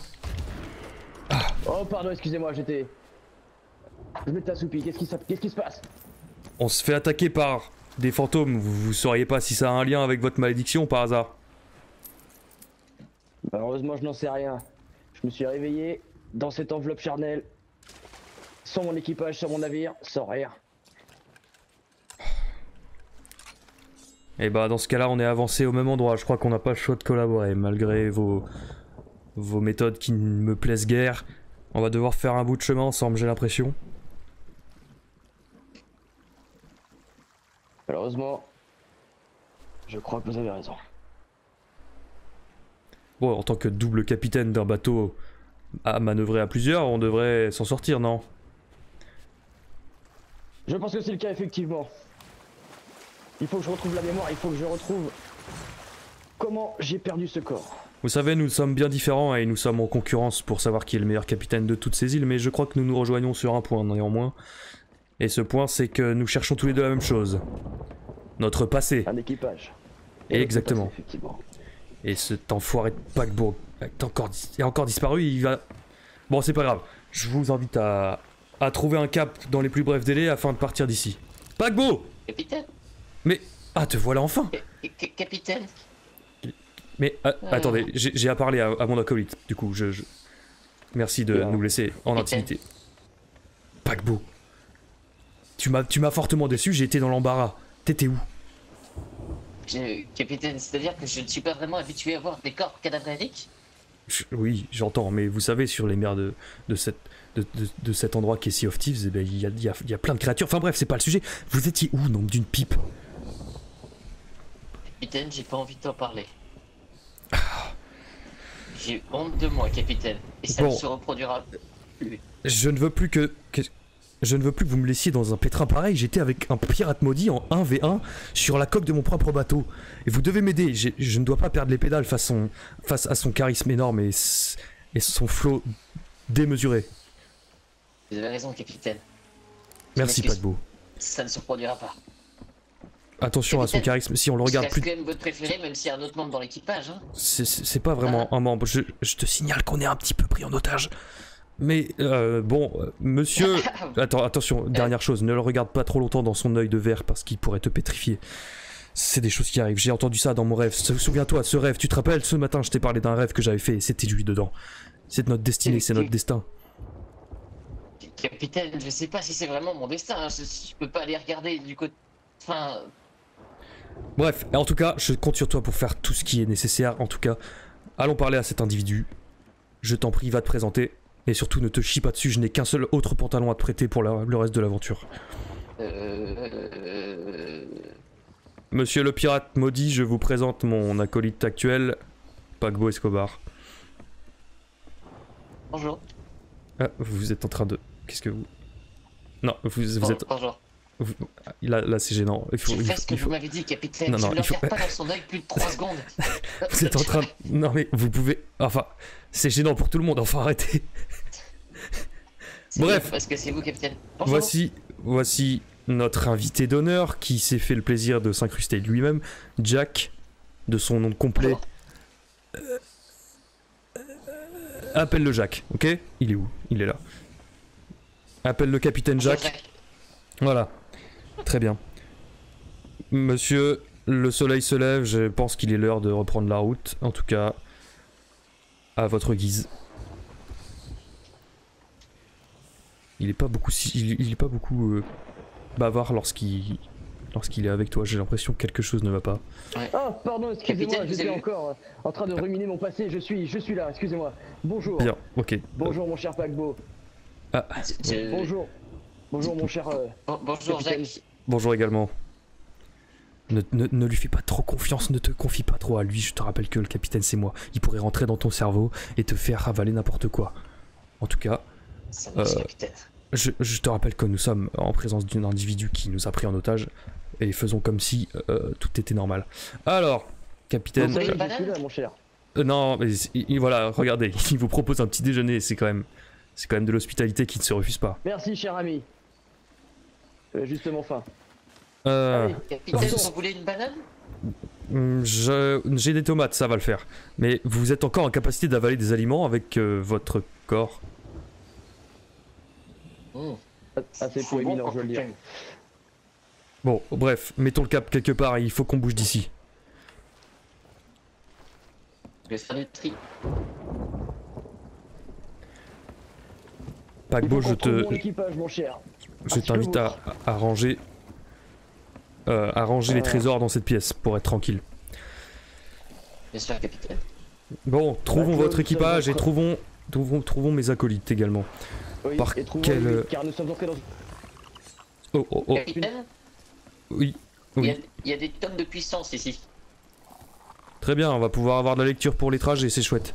Speaker 3: Oh, pardon, excusez-moi, j'étais... Je m'étais assoupi, qu'est-ce qui se passe?
Speaker 1: On se fait attaquer par des fantômes, vous sauriez pas si ça a un lien avec votre malédiction par hasard?
Speaker 3: Malheureusement, je n'en sais rien. Je me suis réveillé dans cette enveloppe charnelle, sans mon équipage, sans mon navire, sans rien.
Speaker 1: Et bah dans ce cas-là, on est avancé au même endroit. Je crois qu'on n'a pas le choix de collaborer, malgré vos méthodes qui ne me plaisent guère. On va devoir faire un bout de chemin ensemble, j'ai l'impression.
Speaker 3: Malheureusement, je crois que vous avez raison.
Speaker 1: Bon, en tant que double capitaine d'un bateau à manœuvrer à plusieurs, on devrait s'en sortir, non?
Speaker 3: Je pense que c'est le cas, effectivement. Il faut que je retrouve la mémoire, il faut que je retrouve comment j'ai perdu ce corps.
Speaker 1: Vous savez, nous sommes bien différents et nous sommes en concurrence pour savoir qui est le meilleur capitaine de toutes ces îles, mais je crois que nous nous rejoignons sur un point néanmoins. Et ce point, c'est que nous cherchons tous les deux la même chose. Notre passé.
Speaker 3: Un équipage.
Speaker 1: Exactement.
Speaker 3: Passé, effectivement.
Speaker 1: Et cet enfoiré de paquebot est encore disparu, il va... Bon, c'est pas grave. Je vous invite à trouver un cap dans les plus brefs délais afin de partir d'ici. Paquebot!
Speaker 2: Capitaine?
Speaker 1: Mais... Ah, te voilà enfin!
Speaker 2: Capitaine?
Speaker 1: Mais attendez, j'ai à parler à mon acolyte, du coup, Merci de nous laisser en intimité. Paquebot. Tu m'as fortement déçu, j'ai été dans l'embarras. T'étais où?
Speaker 2: Capitaine, c'est-à-dire que je ne suis pas vraiment habitué à voir des corps cadavériques?
Speaker 1: Oui, j'entends, mais vous savez, sur les mers de cet endroit qui est Sea of Thieves, eh ben, il y a plein de créatures. Enfin bref, c'est pas le sujet. Vous étiez où, nombre d'une pipe?
Speaker 2: Capitaine, j'ai pas envie de t'en parler. J'ai honte de moi, capitaine. Et ça ne se reproduira plus.
Speaker 1: Je ne veux plus que vous me laissiez dans un pétrin pareil. J'étais avec un pirate maudit en 1v1 sur la coque de mon propre bateau. Et vous devez m'aider. Je ne dois pas perdre les pédales face à son charisme énorme et son flot démesuré.
Speaker 2: Vous avez raison, capitaine.
Speaker 1: Merci,
Speaker 2: m'excuse.
Speaker 1: paquebot.
Speaker 2: Ça ne se reproduira pas.
Speaker 1: Attention à son charisme, si on le regarde
Speaker 2: Je
Speaker 1: plus...
Speaker 2: reste quand même votre préféré, même s'il y a un autre membre dans l'équipage. Hein.
Speaker 1: C'est pas vraiment un membre, je te signale qu'on est un petit peu pris en otage. Mais bon, monsieur... Attends, attention, dernière chose, ne le regarde pas trop longtemps dans son œil de verre parce qu'il pourrait te pétrifier. C'est des choses qui arrivent, j'ai entendu ça dans mon rêve. Souviens-toi, ce rêve, tu te rappelles, ce matin je t'ai parlé d'un rêve que j'avais fait et c'était lui dedans. C'est notre destinée, c'est notre destin.
Speaker 2: Capitaine, je sais pas si c'est vraiment mon destin. Hein. Je peux pas aller regarder du côté... Enfin...
Speaker 1: Bref, en tout cas, je compte sur toi pour faire tout ce qui est nécessaire. En tout cas, allons parler à cet individu. Je t'en prie, va te présenter. Et surtout, ne te chie pas dessus, je n'ai qu'un seul autre pantalon à te prêter pour le reste de l'aventure. Monsieur le pirate maudit, je vous présente mon acolyte actuel, Paquebot Escobar.
Speaker 2: Bonjour.
Speaker 1: Ah, vous êtes en train de... Qu'est-ce que vous... Non, vous êtes...
Speaker 2: Bonjour.
Speaker 1: Là c'est gênant.
Speaker 2: J'ai fait ce que vous m'avez dit, capitaine. Je ne le regarde pas dans son œil plus de 3 secondes.
Speaker 1: Vous êtes en train de... Non mais vous pouvez... Enfin, c'est gênant pour tout le monde, enfin arrêtez. Bref.
Speaker 2: Parce que c'est vous, capitaine. Bonjour.
Speaker 1: Voici notre invité d'honneur qui s'est fait le plaisir de s'incruster lui-même, Jack, de son nom complet. Appelle-le Jack, ok? Il est où? Il est là. Appelle le capitaine Jack. Voilà. Très bien. Monsieur, le soleil se lève, je pense qu'il est l'heure de reprendre la route. En tout cas, à votre guise. Il est pas beaucoup bavard lorsqu'il est avec toi. J'ai l'impression que quelque chose ne va pas.
Speaker 2: Ouais.
Speaker 3: Oh, pardon, excusez-moi, j'étais
Speaker 2: avez...
Speaker 3: encore en train de ruminer mon passé. Je suis là, excusez-moi. Bonjour.
Speaker 1: Bien, ok.
Speaker 3: Bonjour, mon cher paquebot.
Speaker 1: Ah.
Speaker 3: Bonjour. Bonjour, mon cher...
Speaker 2: Bonjour,
Speaker 3: capitaine.
Speaker 2: Jacques.
Speaker 1: Bonjour également. Ne lui fais pas trop confiance, ne te confie pas trop à lui. Je te rappelle que le capitaine, c'est moi. Il pourrait rentrer dans ton cerveau et te faire avaler n'importe quoi. En tout cas,
Speaker 2: Ça marche, capitaine.
Speaker 1: je te rappelle que nous sommes en présence d'un individu qui nous a pris en otage et faisons comme si tout était normal. Alors, capitaine...
Speaker 3: Vous savez, je suis là, mon cher.
Speaker 1: Non, mais voilà, regardez, il vous propose un petit déjeuner. C'est quand même de l'hospitalité qui ne se refuse pas.
Speaker 3: Merci, cher ami. Justement faim.
Speaker 2: Capitaine, vous voulez une banane?
Speaker 1: J'ai des tomates, ça va le faire. Mais vous êtes encore en capacité d'avaler des aliments avec votre corps.
Speaker 3: Assez proéminent, je veux le dire.
Speaker 1: Bon, bref, mettons le cap quelque part, il faut qu'on bouge d'ici.
Speaker 2: Je vais faire du tri.
Speaker 1: Paquebot, je t'invite à ranger les trésors dans cette pièce pour être tranquille.
Speaker 2: Bien sûr, capitaine.
Speaker 1: Bon, trouvons votre équipage et trouvons mes acolytes également.
Speaker 3: Oui,
Speaker 1: Par
Speaker 3: et
Speaker 1: quel...
Speaker 3: car nous sommes entrés dans...
Speaker 1: Oh.
Speaker 2: Capitaine,
Speaker 1: Oui.
Speaker 2: il y a des tonnes de puissance ici.
Speaker 1: Très bien, on va pouvoir avoir de la lecture pour les trajets, c'est chouette.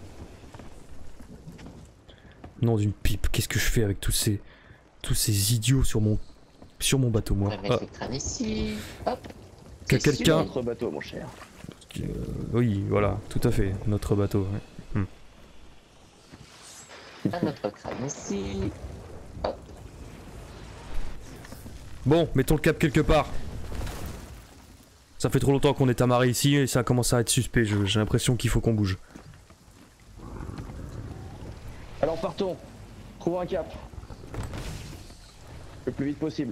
Speaker 1: Non, d'une pipe, qu'est-ce que je fais avec tous ces idiots sur mon bateau, moi?
Speaker 2: On va mettre le crâne ici. Hop.
Speaker 1: Quelqu'un...
Speaker 3: Notre bateau, mon cher.
Speaker 1: Oui, voilà, tout à fait, notre bateau. Ouais.
Speaker 2: À notre crâne ici. Hop.
Speaker 1: Bon, mettons le cap quelque part. Ça fait trop longtemps qu'on est amarré ici et ça commence à être suspect, j'ai l'impression qu'il faut qu'on bouge.
Speaker 3: Alors partons. Trouvons un cap. Le plus vite possible.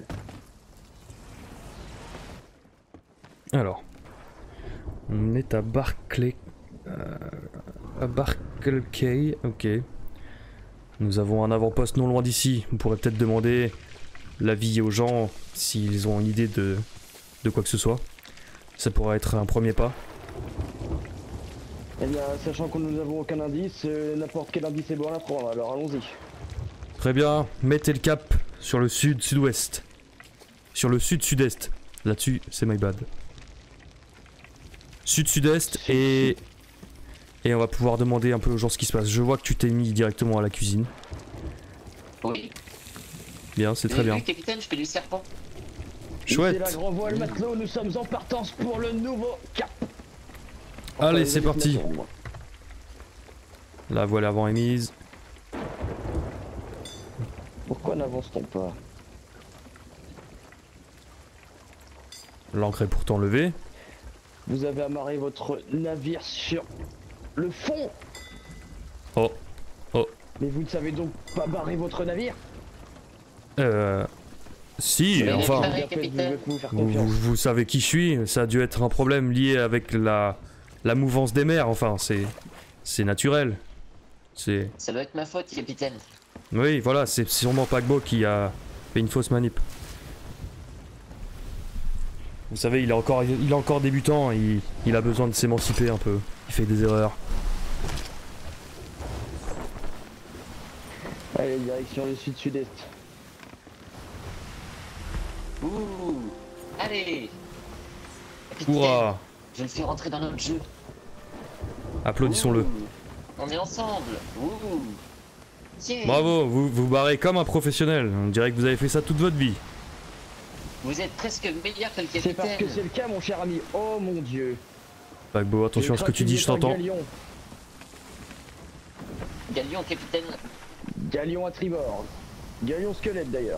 Speaker 1: Alors. On est à Barclay... à Barclay Cay, ok. Nous avons un avant-poste non loin d'ici. On pourrait peut-être demander l'avis aux gens s'ils ont une idée de quoi que ce soit. Ça pourrait être un premier pas.
Speaker 3: Eh bien, sachant que nous n'avons aucun indice, n'importe quel indice est bon à prendre, alors allons-y.
Speaker 1: Très bien, mettez le cap sur le sud-sud-ouest. Sur le sud-sud-est. Là-dessus, c'est my bad. Sud-sud-est et on va pouvoir demander un peu aux gens ce qui se passe. Je vois que tu t'es mis directement à la cuisine.
Speaker 2: Oui.
Speaker 1: Bien, c'est très bien.
Speaker 2: Capitaine, je fais du serpent.
Speaker 1: Chouette.
Speaker 3: C'est la grand voile matelot, nous sommes en partance pour le nouveau cap.
Speaker 1: Allez, c'est parti. La voile avant est mise.
Speaker 3: Ok, Pourquoi n'avance-t-on pas?
Speaker 1: L'ancre est pourtant levée.
Speaker 3: Vous avez amarré votre navire sur le fond.
Speaker 1: Oh. Oh.
Speaker 3: Mais vous ne savez donc pas barrer votre navire?
Speaker 1: Si,
Speaker 2: Mais
Speaker 1: enfin...
Speaker 2: les carrés, capitaine.
Speaker 1: Vous savez qui je suis, ça a dû être un problème lié avec la mouvance des mers, enfin, c'est naturel. C'est...
Speaker 2: Ça doit être ma faute, capitaine.
Speaker 1: Oui, voilà, c'est sûrement Paquebot qui a fait une fausse manip. Vous savez, il est encore débutant, il a besoin de s'émanciper un peu. Il fait des erreurs.
Speaker 3: Allez, direction le sud-sud-est.
Speaker 2: Ouh. Allez. Capitaine,
Speaker 1: Hurrah!
Speaker 2: je le fais rentrer dans notre jeu.
Speaker 1: Applaudissons-le.
Speaker 2: Ouh. On est ensemble. Ouh. Yeah.
Speaker 1: Bravo, vous barrez comme un professionnel. On dirait que vous avez fait ça toute votre vie.
Speaker 2: Vous êtes presque meilleur que le
Speaker 3: C'est parce
Speaker 2: capitaine.
Speaker 3: que c'est le cas, mon cher ami. Oh mon dieu.
Speaker 1: Paquebot, attention à ce que tu dis, je t'entends.
Speaker 2: Galion, capitaine.
Speaker 3: Galion à tribord. Galion squelette d'ailleurs.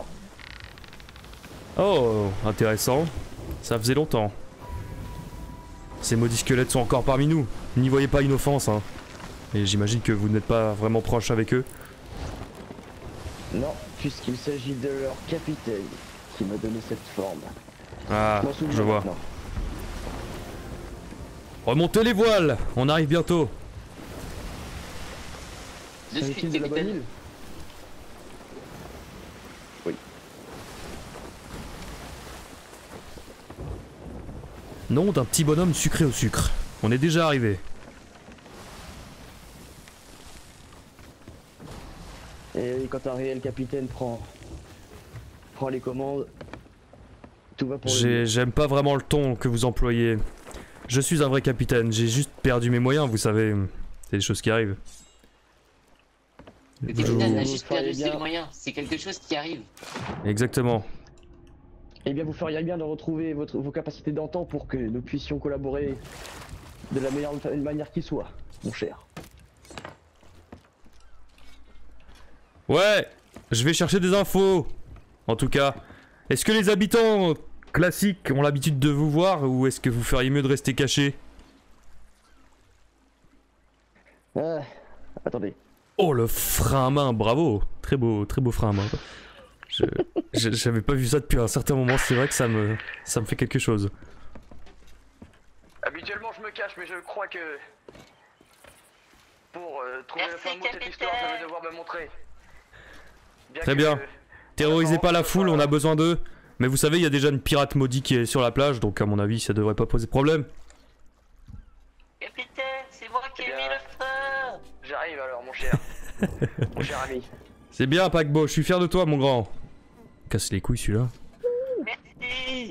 Speaker 1: Oh, intéressant. Ça faisait longtemps. Ces maudits squelettes sont encore parmi nous. N'y voyez pas une offense, hein. Et j'imagine que vous n'êtes pas vraiment proche avec eux.
Speaker 3: Non, puisqu'il s'agit de leur capitaine qui m'a donné cette forme.
Speaker 1: Ah,
Speaker 3: m'en souviens
Speaker 1: je vois.
Speaker 3: maintenant.
Speaker 1: Remontez les voiles, on arrive bientôt.
Speaker 2: De
Speaker 3: S'agit-il
Speaker 2: suite,
Speaker 3: de la bonne
Speaker 2: capitaine.
Speaker 3: île? Oui.
Speaker 1: Nom d'un petit bonhomme sucré au sucre. On est déjà arrivé.
Speaker 3: Et quand un réel capitaine prend les commandes, tout va pour le mieux.
Speaker 1: J'aime pas vraiment le ton que vous employez. Je suis un vrai capitaine, j'ai juste perdu mes moyens, vous savez. C'est des choses qui arrivent.
Speaker 2: Le capitaine
Speaker 3: Vous
Speaker 2: a juste
Speaker 3: feriez
Speaker 2: perdu
Speaker 3: bien.
Speaker 2: ses moyens. C'est quelque chose qui arrive.
Speaker 1: Exactement.
Speaker 3: Eh bien, vous feriez bien de retrouver vos capacités d'antan pour que nous puissions collaborer de la meilleure manière qui soit, mon cher.
Speaker 1: Ouais, je vais chercher des infos. En tout cas, est-ce que les habitants classiques ont l'habitude de vous voir ou est-ce que vous feriez mieux de rester cachés?
Speaker 3: Ah, attendez.
Speaker 1: Oh, le frein à main, bravo. Très beau frein à main. J'avais pas vu ça depuis un certain moment, c'est vrai que ça me fait quelque chose.
Speaker 3: Habituellement, je me cache, mais je crois que pour trouver le
Speaker 2: Merci,
Speaker 3: fin mot de cette
Speaker 2: capitaine.
Speaker 3: histoire, je vais devoir me montrer.
Speaker 1: Très bien. Terrorisez pas la foule, on a besoin d'eux. Mais vous savez, il y a déjà une pirate maudite qui est sur la plage, donc à mon avis, ça devrait pas poser de problème.
Speaker 2: Capitaine, c'est moi qui ai
Speaker 3: Eh
Speaker 2: mis
Speaker 3: bien.
Speaker 2: le frein.
Speaker 3: J'arrive alors, mon cher. Mon cher ami.
Speaker 1: C'est bien, Paquebot, je suis fier de toi, mon grand. Casse les couilles, celui-là.
Speaker 2: Merci.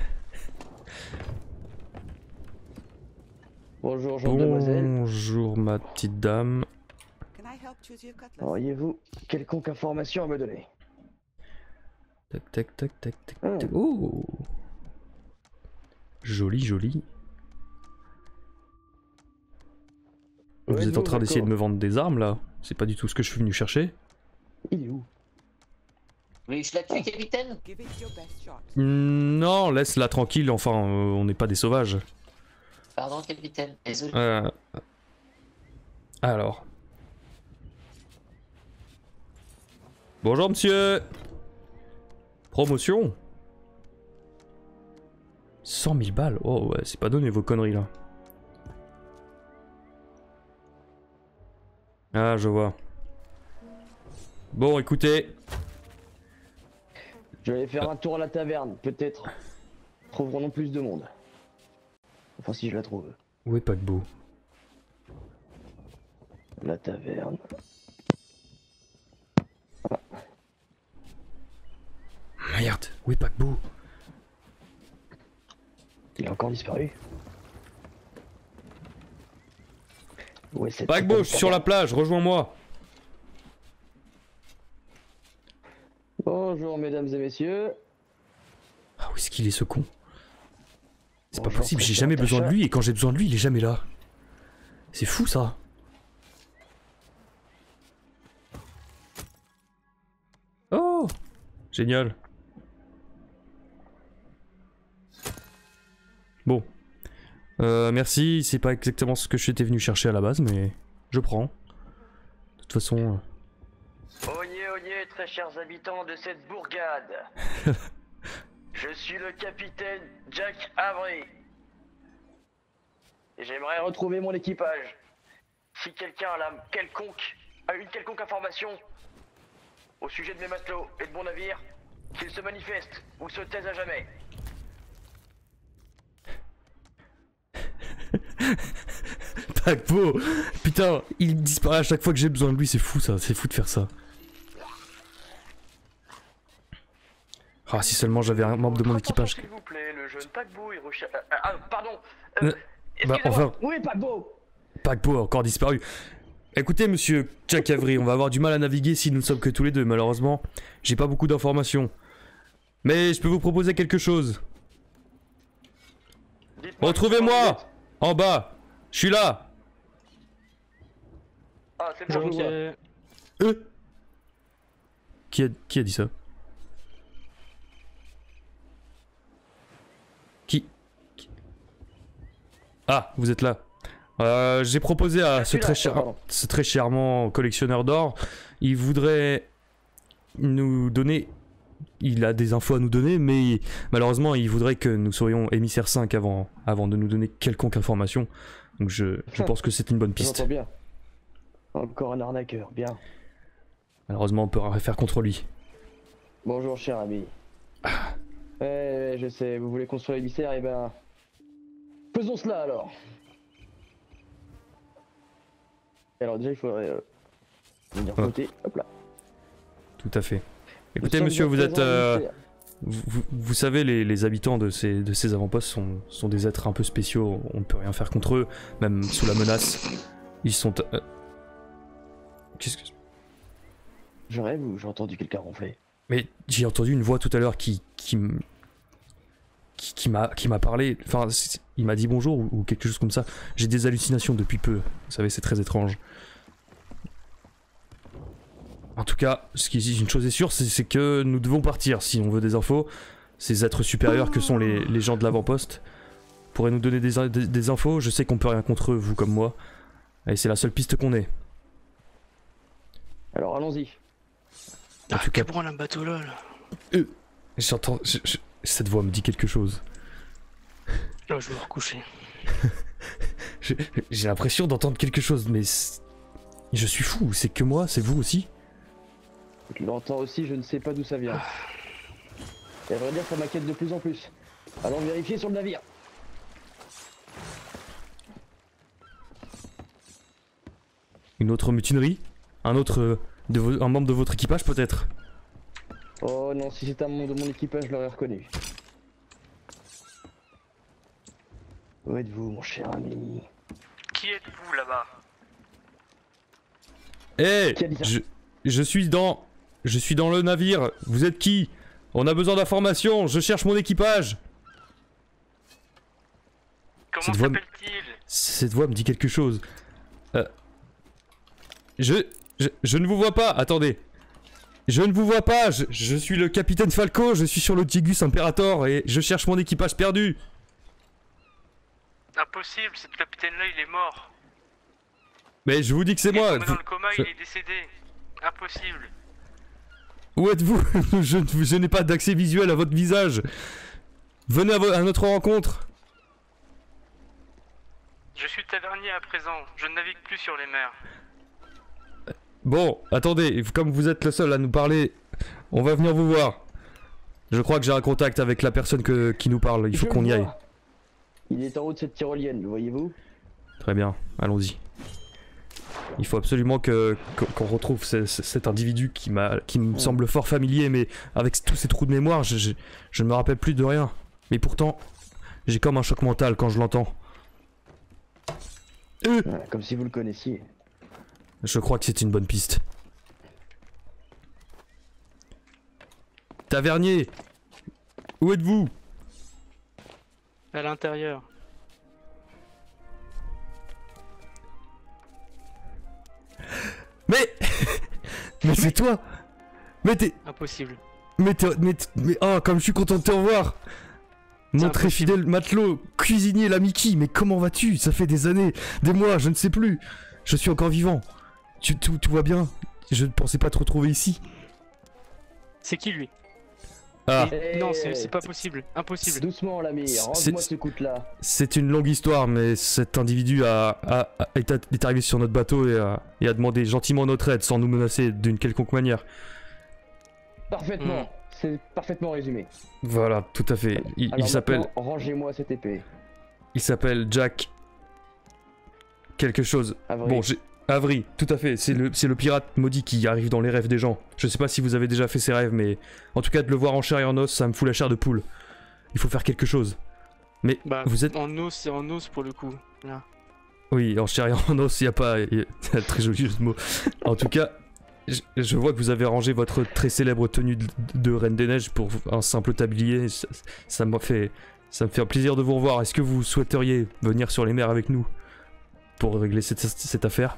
Speaker 3: Bonjour, jeune demoiselle.
Speaker 1: Bonjour, ma petite dame.
Speaker 4: Can I help choose your cutlass?
Speaker 3: Auriez-vous quelconque information à me donner?
Speaker 1: Tac, tac, tac, tac, tac, tac. Oh. Joli, joli. Vous êtes en train d'essayer de me vendre des armes, là? C'est pas du tout ce que je suis venu chercher.
Speaker 3: Il est où?
Speaker 2: Vous voulez que je la tue, capitaine?
Speaker 4: Give it your best shot.
Speaker 1: Non, laisse-la tranquille, enfin, on n'est pas des sauvages.
Speaker 2: Pardon, capitaine. Désolé.
Speaker 1: Alors. Bonjour, monsieur. Promotion. 100 000 balles. Oh ouais, c'est pas donné vos conneries là. Ah, je vois. Bon, écoutez.
Speaker 3: Je vais aller faire un tour à la taverne, peut-être. Trouverons-nous plus de monde. Enfin, si je la trouve.
Speaker 1: Où est Paquebot?
Speaker 3: La taverne.
Speaker 1: Merde, où est Paquebot?
Speaker 3: Il a encore disparu. Où est cette
Speaker 1: Paquebot, je
Speaker 3: putain
Speaker 1: suis
Speaker 3: de
Speaker 1: sur la
Speaker 3: taverne?
Speaker 1: plage, rejoins-moi.
Speaker 3: Bonjour, mesdames et messieurs.
Speaker 1: Ah, où est-ce qu'il est ce con? C'est pas
Speaker 3: Bonjour,
Speaker 1: possible, j'ai
Speaker 3: président
Speaker 1: jamais besoin de
Speaker 3: Tacha.
Speaker 1: lui et quand j'ai besoin de lui, il est jamais là. C'est fou ça. Oh, Génial. Bon. Merci, c'est pas exactement ce que j'étais venu chercher à la base, mais je prends. De toute façon...
Speaker 3: Oyez, oyez, très chers habitants de cette bourgade. Je suis le capitaine Jack Avery. Et j'aimerais retrouver mon équipage. Si quelqu'un a une quelconque information au sujet de mes matelots et de mon navire, qu'il se manifeste ou se taise à jamais.
Speaker 1: Paquebot. Putain, il disparaît à chaque fois que j'ai besoin de lui, c'est fou ça, c'est fou de faire ça. Ah, si seulement j'avais un membre de mon équipage.
Speaker 3: S'il vous plaît, le jeune paquebot est recherché... pardon.
Speaker 1: Bah enfin,
Speaker 3: Oui, paquebot.
Speaker 1: Paquebot a encore disparu. Écoutez monsieur Jack Avery, on va avoir du mal à naviguer si nous ne sommes que tous les deux, malheureusement. J'ai pas beaucoup d'informations. Mais je peux vous proposer quelque chose. Retrouvez-moi en bas. Je suis là.
Speaker 3: Ah, c'est bon, je vois.
Speaker 1: Qui a dit ça? Qui? Ah, vous êtes là. J'ai proposé à ce très charmant collectionneur d'or, il voudrait nous donner... Il a des infos à nous donner, mais malheureusement il voudrait que nous soyons émissaire 5 avant de nous donner quelconque information. Donc je pense que c'est une bonne piste.
Speaker 3: J'entends bien. Encore un arnaqueur, bien.
Speaker 1: Malheureusement on peut rien faire contre lui.
Speaker 3: Bonjour cher ami. Je sais, vous voulez construire l'émissaire, et ben... Faisons cela alors. Alors déjà il faudrait... venir côté, hop là.
Speaker 1: Tout à fait. Écoutez monsieur, vous êtes... Vous savez, les habitants de ces avant-postes sont des êtres un peu spéciaux, on ne peut rien faire contre eux, même sous la menace. Ils sont... Qu'est-ce que...
Speaker 3: Je rêve ou j'ai entendu quelqu'un ronfler?
Speaker 1: Mais j'ai entendu une voix tout à l'heure qui m'a parlé, enfin il m'a dit bonjour ou quelque chose comme ça. J'ai des hallucinations depuis peu, vous savez, c'est très étrange. En tout cas, une chose est sûre, c'est que nous devons partir si on veut des infos. Ces êtres supérieurs que sont les gens de l'avant-poste pourraient nous donner des infos. Je sais qu'on peut rien contre eux, vous comme moi. Et c'est la seule piste qu'on ait.
Speaker 3: Alors allons-y.
Speaker 1: En tout cas,
Speaker 5: que branle un bateau là.
Speaker 1: j'entends... Cette voix me dit quelque chose.
Speaker 5: Là, je vais me recoucher.
Speaker 1: J'ai l'impression d'entendre quelque chose, mais... Je suis fou, c'est que moi, c'est vous aussi?
Speaker 3: Je l'entends aussi, je ne sais pas d'où ça vient. Et à vrai dire, ça m'inquiète de plus en plus. Allons vérifier sur le navire.
Speaker 1: Une autre mutinerie? Un autre... un membre de votre équipage peut-être?
Speaker 3: Oh non, si c'était un membre de mon équipage, je l'aurais reconnu. Où êtes-vous, mon cher ami?
Speaker 5: Qui êtes-vous là-bas?
Speaker 1: Eh,
Speaker 3: Qui a dit ça?
Speaker 1: je suis dans le navire. Vous êtes qui? On a besoin d'informations. Je cherche mon équipage.
Speaker 5: Comment
Speaker 1: Cette voix
Speaker 5: s'appelle-t-il?
Speaker 1: Cette voix me dit quelque chose. Je ne vous vois pas. Attendez. Je ne vous vois pas. Je suis le capitaine Falco. Je suis sur le Tigus Imperator et je cherche mon équipage perdu.
Speaker 5: Impossible, ce capitaine-là, il est mort.
Speaker 1: Mais je vous dis que c'est
Speaker 5: Il est
Speaker 1: moi.
Speaker 5: tombé dans le coma, il est décédé. Impossible.
Speaker 1: Où êtes-vous? Je n'ai pas d'accès visuel à votre visage. Venez à notre rencontre.
Speaker 5: Je suis tavernier à présent, je ne navigue plus sur les mers.
Speaker 1: Bon, attendez, comme vous êtes le seul à nous parler, on va venir vous voir. Je crois que j'ai un contact avec la personne qui nous parle, il faut qu'on y aille.
Speaker 3: Il est en haut de cette tyrolienne, le voyez-vous?
Speaker 1: Très bien, allons-y. Il faut absolument qu'on retrouve cet individu qui me semble fort familier, mais avec tous ces trous de mémoire, je ne me rappelle plus de rien. Mais pourtant, j'ai comme un choc mental quand je l'entends.
Speaker 3: Comme si vous le connaissiez.
Speaker 1: Je crois que c'est une bonne piste. Tavernier, où êtes-vous?
Speaker 5: À l'intérieur.
Speaker 1: Mais... Mais c'est toi! Mais t'es...
Speaker 5: Impossible.
Speaker 1: oh, comme je suis content de te revoir. Mon très fidèle matelot, cuisinier, la Mickey, mais comment vas-tu? Ça fait des années, des mois, je ne sais plus. Je suis encore vivant. Tout va bien? Je ne pensais pas te retrouver ici.
Speaker 5: C'est qui lui?
Speaker 1: Ah,
Speaker 5: Non, c'est pas possible. Impossible.
Speaker 3: Doucement, l'ami, rends-moi ce coup-là.
Speaker 1: c'est une longue histoire, mais cet individu est arrivé sur notre bateau et a demandé gentiment notre aide sans nous menacer d'une quelconque manière.
Speaker 3: Parfaitement, c'est parfaitement résumé.
Speaker 1: Voilà, tout à fait. Il s'appelle...
Speaker 3: maintenant, rangez-moi cette épée.
Speaker 1: Il s'appelle Jack... quelque chose.
Speaker 3: Avery.
Speaker 1: Bon, Avery, tout à fait. C'est le pirate maudit qui arrive dans les rêves des gens. Je sais pas si vous avez déjà fait ces rêves, mais... En tout cas, de le voir en chair et en os, ça me fout la chair de poule. Il faut faire quelque chose. Mais
Speaker 5: Bah,
Speaker 1: vous êtes...
Speaker 5: en os, c'est en os pour le coup. Là.
Speaker 1: Oui, en chair et en os, il y a pas... y a très joli jeu de mots. En tout cas, je vois que vous avez rangé votre très célèbre tenue de Reine des Neiges pour un simple tablier. Ça me fait un plaisir de vous revoir. Est-ce que vous souhaiteriez venir sur les mers avec nous pour régler cette affaire?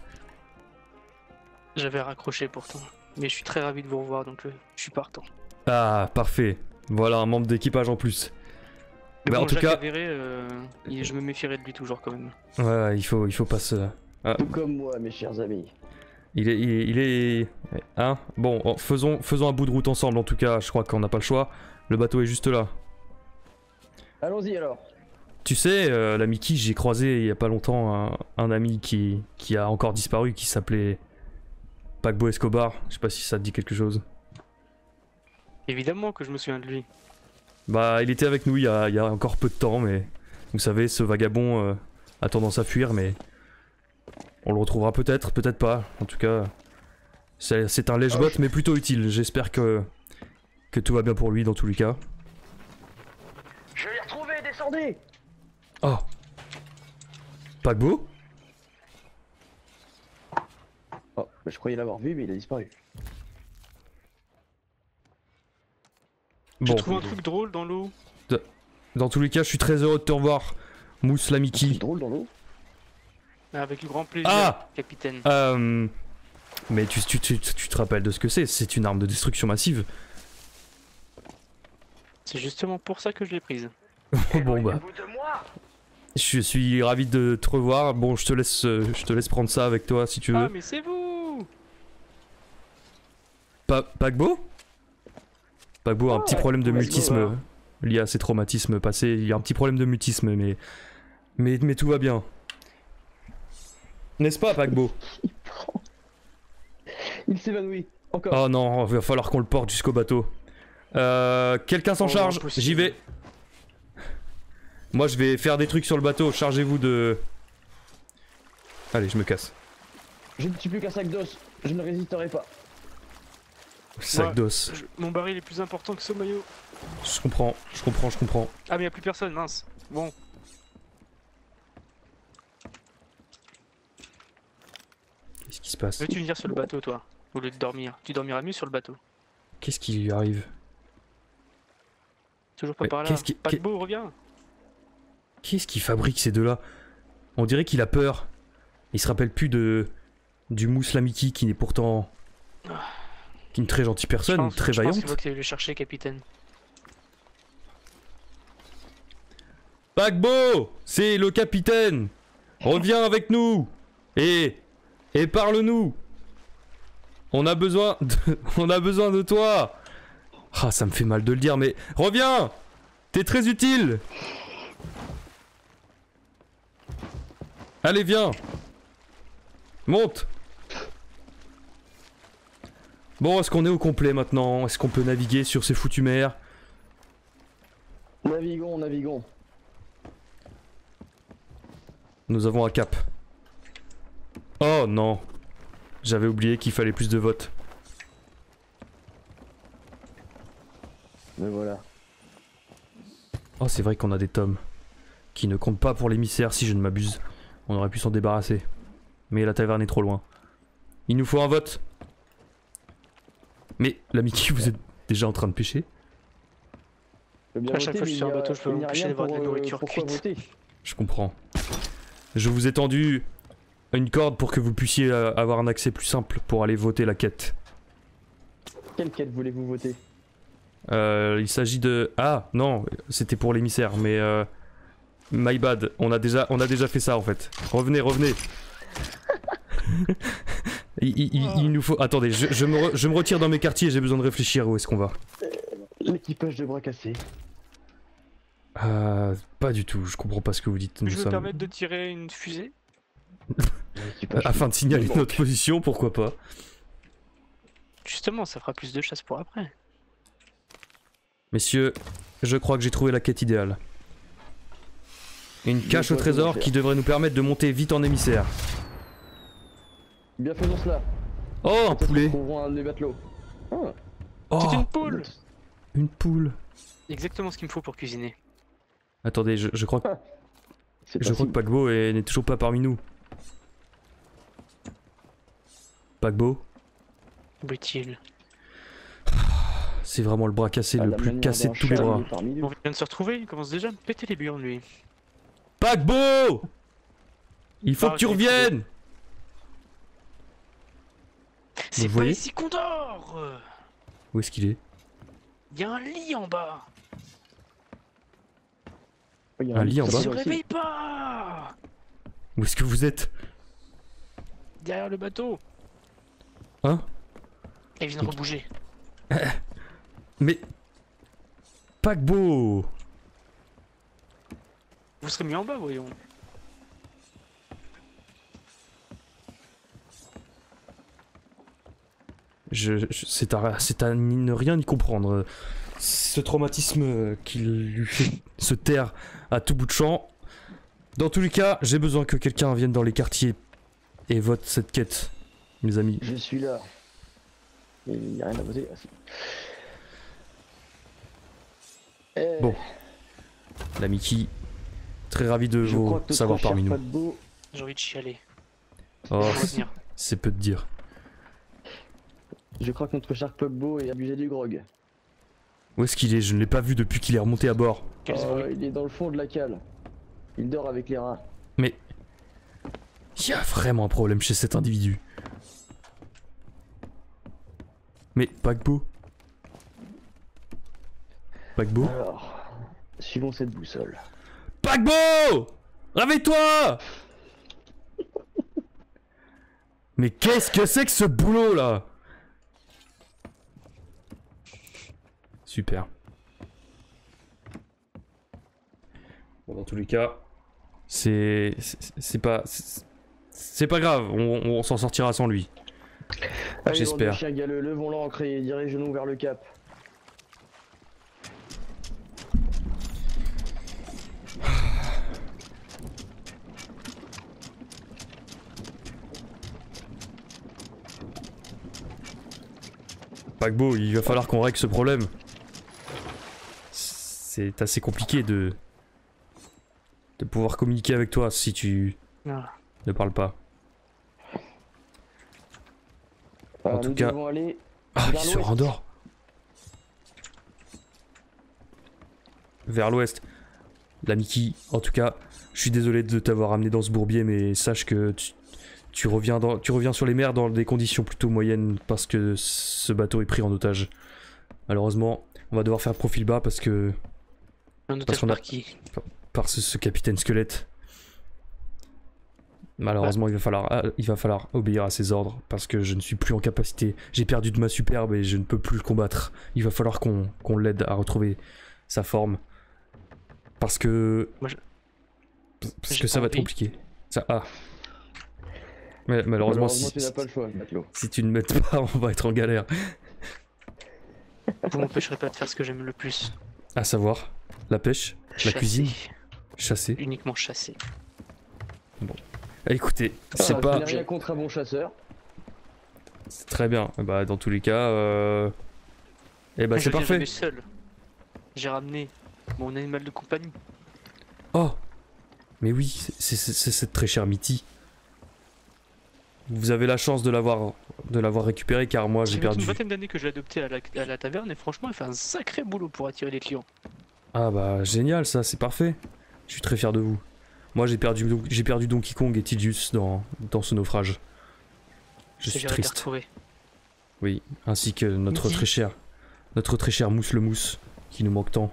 Speaker 5: J'avais raccroché pourtant. Mais je suis très ravi de vous revoir, donc je suis partant.
Speaker 1: Ah, parfait. Voilà un membre d'équipage en plus.
Speaker 5: Mais
Speaker 1: Bah,
Speaker 5: bon,
Speaker 1: en tout
Speaker 5: Jacques
Speaker 1: cas...
Speaker 5: Avéré, je me méfierais de lui toujours quand même.
Speaker 1: Ouais, il faut pas se... Ah,
Speaker 3: Tout comme moi, mes chers amis.
Speaker 1: il est... Hein? Bon, faisons un bout de route ensemble en tout cas. Je crois qu'on n'a pas le choix. Le bateau est juste là.
Speaker 3: Allons-y alors.
Speaker 1: Tu sais, la Mickey, j'ai croisé il y a pas longtemps un ami qui a encore disparu, qui s'appelait Paquebot Escobar. Je sais pas si ça te dit quelque chose.
Speaker 5: Évidemment que je me souviens de lui.
Speaker 1: Bah, il était avec nous il y a encore peu de temps, mais vous savez, ce vagabond a tendance à fuir, mais on le retrouvera peut-être, peut-être pas. En tout cas, c'est un lèche-botte, mais plutôt utile. J'espère que tout va bien pour lui dans tous les cas.
Speaker 3: Je l'ai retrouvé, descendez.
Speaker 1: Oh, Paquebot?
Speaker 3: Oh, bah, je croyais l'avoir vu, mais il a disparu.
Speaker 5: Tu
Speaker 1: Bon,
Speaker 5: trouves un truc drôle dans l'eau?
Speaker 1: dans tous les cas, je suis très heureux de te revoir, Mousse la Mickey.
Speaker 3: C'est drôle dans l'eau.
Speaker 5: Avec grand plaisir,
Speaker 1: Ah
Speaker 5: capitaine.
Speaker 1: Mais tu te rappelles de ce que c'est? C'est une arme de destruction massive.
Speaker 5: C'est justement pour ça que je l'ai prise.
Speaker 1: Bon bah,
Speaker 3: Éloignez-vous de moi.
Speaker 1: je suis ravi de te revoir. Bon, je te laisse prendre ça avec toi si tu veux.
Speaker 5: Ah, mais c'est vous!
Speaker 1: Paquebot? Paquebot a un petit problème de
Speaker 3: Paquebot,
Speaker 1: mutisme lié à ses traumatismes passés. Il y a un petit problème de mutisme, mais tout va bien. N'est-ce pas, Paquebot?
Speaker 3: Il s'évanouit. Encore.
Speaker 1: Oh non, il va falloir qu'on le porte jusqu'au bateau. Quelqu'un s'en
Speaker 5: Oh,
Speaker 1: charge?
Speaker 5: impossible.
Speaker 1: J'y vais. Moi, je vais faire des trucs sur le bateau. Chargez-vous de... Allez, je me casse.
Speaker 3: Je ne suis plus qu'un sac d'os. Je ne résisterai pas.
Speaker 1: Sac
Speaker 5: Ouais.
Speaker 1: d'os.
Speaker 5: Mon baril est plus important que ce maillot.
Speaker 1: Je comprends.
Speaker 5: Ah, mais y a plus personne, mince. Bon,
Speaker 1: Qu'est-ce qui se passe?
Speaker 5: veux-tu venir sur le bateau, toi? Au lieu de dormir. Tu dormiras mieux sur le bateau.
Speaker 1: Qu'est-ce qui lui arrive?
Speaker 5: Toujours pas
Speaker 1: Mais
Speaker 5: par là.
Speaker 1: qu'est-ce qui-
Speaker 5: Paquebot, reviens.
Speaker 1: Qu'est-ce qui fabrique ces deux-là? On dirait qu'il a peur. Il se rappelle plus du Mousse la Mickey qui est pourtant... qui est une très gentille personne, très
Speaker 5: Je pense
Speaker 1: vaillante.
Speaker 5: qu'il faut que tu ailles le chercher, capitaine.
Speaker 1: Paquebot, c'est le capitaine. Reviens avec nous et parle-nous. On a besoin de toi. Ah, ça me fait mal de le dire, mais reviens. T'es très utile. Allez, viens. Monte. Bon, est-ce qu'on est au complet maintenant? Est-ce qu'on peut naviguer sur ces foutues mers?
Speaker 3: Naviguons, naviguons.
Speaker 1: Nous avons un cap. Oh non. J'avais oublié qu'il fallait plus de votes.
Speaker 3: Me voilà.
Speaker 1: Oh, c'est vrai qu'on a des tomes. Qui ne comptent pas pour l'émissaire si je ne m'abuse. On aurait pu s'en débarrasser. Mais la taverne est trop loin. Il nous faut un vote. Mais, l'ami qui vous êtes déjà en train de pêcher?
Speaker 3: Je veux bien
Speaker 5: À chaque
Speaker 3: voter,
Speaker 5: fois que je
Speaker 3: mais
Speaker 5: suis sur un
Speaker 3: il y a-
Speaker 5: bateau, je peux
Speaker 3: il n'y a
Speaker 5: m'empêcher
Speaker 3: rien
Speaker 5: d'avoir de la
Speaker 3: pour,
Speaker 5: nourriture
Speaker 3: pourquoi
Speaker 5: cuite.
Speaker 3: voter.
Speaker 1: Je comprends. Je vous ai tendu une corde pour que vous puissiez avoir un accès plus simple pour aller voter la quête.
Speaker 3: Quelle quête voulez-vous voter?
Speaker 1: Il s'agit de... Ah, non, c'était pour l'émissaire, mais... My bad, on a déjà fait ça en fait. Revenez, revenez. Il nous faut... Attendez, je me retire dans mes quartiers, j'ai besoin de réfléchir où est-ce qu'on va.
Speaker 3: L'équipage de bras cassés.
Speaker 1: Pas du tout, je comprends pas ce que vous dites. Nous
Speaker 5: Je me
Speaker 1: sommes...
Speaker 5: permettre de tirer une fusée?
Speaker 1: Afin de signaler notre position, pourquoi pas.
Speaker 5: Justement, ça fera plus de chasse pour après.
Speaker 1: Messieurs, je crois que j'ai trouvé la quête idéale. Une cache au trésor qui devrait nous permettre de monter vite en émissaire.
Speaker 3: Bien faisons cela.
Speaker 1: Oh, un poulet.
Speaker 3: Nous trouverons un des matelots. Ah,
Speaker 1: Oh,
Speaker 5: C'est une poule!
Speaker 1: une poule.
Speaker 5: Exactement ce qu'il me faut pour cuisiner.
Speaker 1: Attendez, je crois que...
Speaker 3: c'est
Speaker 1: Je crois que Paquebot n'est toujours pas parmi nous. Paquebot,
Speaker 5: Où est-il?
Speaker 1: c'est vraiment le bras cassé,
Speaker 3: à
Speaker 1: le
Speaker 3: la
Speaker 1: plus
Speaker 3: manière
Speaker 1: cassé de
Speaker 3: d'un
Speaker 1: tous les
Speaker 3: chat,
Speaker 1: bras.
Speaker 3: il est parmi nous.
Speaker 5: On vient de se retrouver, il commence déjà à me péter les burnes lui.
Speaker 1: Paquebot! Il faut
Speaker 5: Ah,
Speaker 1: que tu
Speaker 5: je l'ai
Speaker 1: reviennes!
Speaker 5: C'est pas
Speaker 1: voyez
Speaker 5: ici qu'on dort!
Speaker 1: Où est-ce qu'il est?
Speaker 5: Il y a un lit en bas!
Speaker 3: Il y a
Speaker 1: Un lit en
Speaker 5: Il
Speaker 1: bas
Speaker 5: se
Speaker 3: aussi.
Speaker 5: réveille pas!
Speaker 1: Où est-ce que vous êtes?
Speaker 5: Derrière le bateau!
Speaker 1: Hein?
Speaker 5: Il vient de rebouger.
Speaker 1: Mais... Paquebot!
Speaker 5: Vous serez mis en bas, voyons.
Speaker 1: C'est à ne rien y comprendre. Ce traumatisme qui lui fait se taire à tout bout de champ. Dans tous les cas, j'ai besoin que quelqu'un vienne dans les quartiers et vote cette quête, mes amis.
Speaker 3: Je suis là. Il n'y a rien à voter. Ah, si.
Speaker 1: Bon. La Mickey, très ravi de
Speaker 3: Je crois
Speaker 1: vous
Speaker 3: que notre
Speaker 1: savoir
Speaker 3: cher
Speaker 1: parmi nous.
Speaker 3: Paquebot-
Speaker 5: J'ai envie de chialer.
Speaker 1: Oh,
Speaker 5: Je vais revenir.
Speaker 1: c'est peu de dire.
Speaker 3: Je crois que notre cher Paquebot est abusé du grog.
Speaker 1: Où est-ce qu'il est? Je ne l'ai pas vu depuis qu'il est remonté à bord.
Speaker 5: Quels bruits.
Speaker 3: Il est dans le fond de la cale. Il dort avec les rats.
Speaker 1: Mais... Il y a vraiment un problème chez cet individu. Mais Paquebot? Paquebot?
Speaker 3: Alors, suivons cette boussole.
Speaker 1: Paquebot! Réveille-toi! Mais qu'est-ce que c'est que ce boulot là? Super. Bon, dans tous les cas, c'est pas grave, on s'en sortira sans lui.
Speaker 3: Allez,
Speaker 1: J'espère.
Speaker 3: bande de chiens galeux, levons l'ancre et dirigeons-nous vers le cap.
Speaker 1: Paquebot, il va falloir qu'on règle ce problème. C'est assez compliqué de pouvoir communiquer avec toi si tu
Speaker 5: Ah.
Speaker 1: ne parles pas.
Speaker 3: Alors,
Speaker 1: tout
Speaker 3: nous
Speaker 1: cas-
Speaker 3: devons aller
Speaker 1: Ah,
Speaker 3: vers
Speaker 1: il se
Speaker 3: l'ouest.
Speaker 1: rendort. Vers l'ouest. La Mickey, en tout cas, je suis désolé de t'avoir amené dans ce bourbier, mais sache que tu reviens sur les mers dans des conditions plutôt moyennes parce que ce bateau est pris en otage. Malheureusement, on va devoir faire profil bas parce que
Speaker 5: Un otage
Speaker 1: qu'on a-
Speaker 5: par qui?
Speaker 1: par ce capitaine squelette. Malheureusement, il va falloir obéir à ses ordres parce que je ne suis plus en capacité. J'ai perdu de ma superbe et je ne peux plus le combattre. Il va falloir qu'on l'aide à retrouver sa forme parce que parce
Speaker 5: j'ai
Speaker 1: que ça
Speaker 5: pas
Speaker 1: va être
Speaker 5: envie.
Speaker 1: compliqué. Ça mais malheureusement,
Speaker 3: tu n'as
Speaker 1: si
Speaker 3: pas le choix, matelot.
Speaker 1: tu ne m'aides pas, on va être en galère.
Speaker 5: Vous m'empêcherez pas de faire ce que j'aime le plus.
Speaker 1: À savoir la pêche, la
Speaker 5: Chasser.
Speaker 1: cuisine, chasser.
Speaker 5: Uniquement chasser.
Speaker 1: Écoutez, c'est
Speaker 3: Je
Speaker 1: pas
Speaker 3: n'ai rien contre un bon chasseur.
Speaker 1: c'est très bien. Bah dans tous les cas, eh bah
Speaker 5: Je
Speaker 1: c'est
Speaker 5: viens
Speaker 1: parfait.
Speaker 5: jamais seul. J'ai ramené mon animal de compagnie.
Speaker 1: Oh! Mais oui, c'est cette très chère Mitty. Vous avez la chance de l'avoir récupérée car moi j'ai
Speaker 5: Ça fait une
Speaker 1: perdu.
Speaker 5: vingtaine d'années que je l'ai adopté à la taverne et franchement, il fait un sacré boulot pour attirer les clients.
Speaker 1: Ah bah génial ça, c'est parfait. Je suis très fier de vous. Moi j'ai perdu Donkey Kong et Tidus dans ce naufrage. Je suis
Speaker 5: J'essaierai de les
Speaker 1: triste.
Speaker 5: retrouver.
Speaker 1: Oui, ainsi que notre
Speaker 5: Mitty.
Speaker 1: très cher Notre très cher Mousse le Mousse, qui nous manque tant.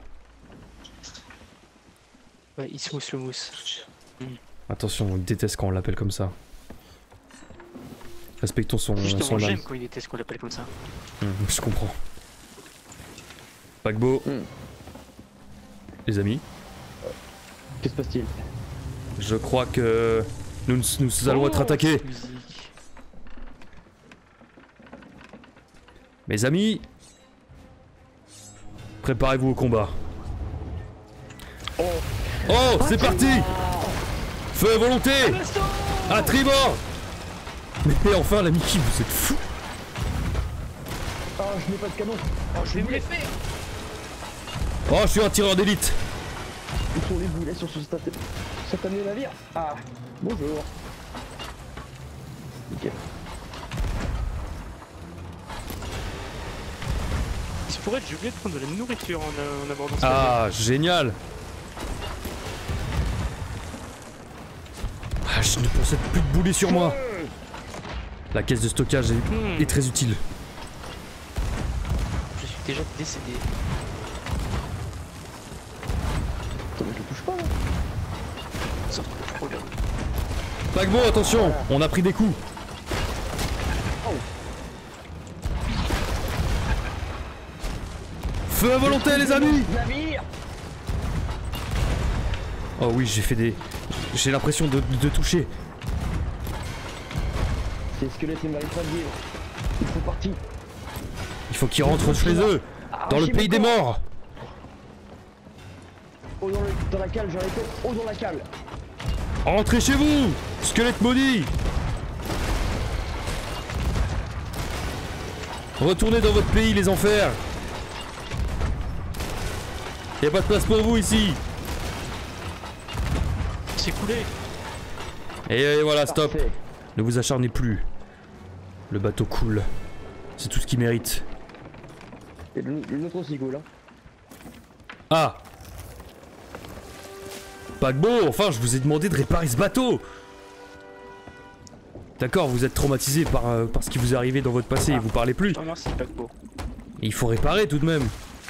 Speaker 5: Ouais, il se mousse le mousse.
Speaker 1: Attention, on déteste quand on l'appelle comme ça. Respectons son
Speaker 5: Justement,
Speaker 1: âme.
Speaker 5: j'aime quand il déteste qu'on l'appelle comme ça.
Speaker 1: Je comprends. Paquebot. Les amis,
Speaker 3: Que se passe-t-il?
Speaker 1: je crois que nous allons être attaqués.
Speaker 5: cette musique.
Speaker 1: Mes amis, préparez-vous au combat. Oh, c'est parti! Feu volonté! À tribord! Mais enfin, la Mickey, vous êtes fou!
Speaker 3: Ah, je n'ai pas de canon.
Speaker 5: Oh, je vais me les faire.
Speaker 1: Oh, je suis un tireur d'élite!
Speaker 3: Où sont les boulets sur ce satané navire? Ah, bonjour. Nickel.
Speaker 5: Il se pourrait que j'ai oublié de prendre de la nourriture en abordant ce
Speaker 1: Ah, génial! Ah, je ne pensais plus de boulet sur moi! La caisse de stockage est très utile.
Speaker 5: Je suis déjà décédé.
Speaker 3: Attends, mais je touche pas là.
Speaker 5: Ça, je regarde.
Speaker 1: Paquebot, attention! On a pris des coups! Feu à volonté, les amis!
Speaker 3: Navire.
Speaker 1: Oh oui, j'ai fait des... J'ai l'impression de toucher.
Speaker 3: Ces squelettes ne m'arrivent pas de vivre. Ils font partie.
Speaker 1: Il faut qu'ils rentrent chez eux! Dans le pays des morts!
Speaker 3: Haut dans la cale, j'ai arrêté. Haut dans la cale.
Speaker 1: Rentrez chez vous! Squelette maudit! Retournez dans votre pays, les enfers! Y'a pas de place pour vous ici!
Speaker 5: C'est coulé.
Speaker 1: Et voilà, stop!
Speaker 3: Parfait.
Speaker 1: Ne vous acharnez plus. Le bateau coule. C'est tout ce qu'il mérite.
Speaker 3: Et le nôtre aussi cool, hein.
Speaker 1: Ah! Paquebot, enfin, je vous ai demandé de réparer ce bateau! D'accord, vous êtes traumatisé par ce qui vous est arrivé dans votre passé et vous parlez plus.
Speaker 5: Oh non, c'est pas beau.
Speaker 1: Et il faut réparer tout de même.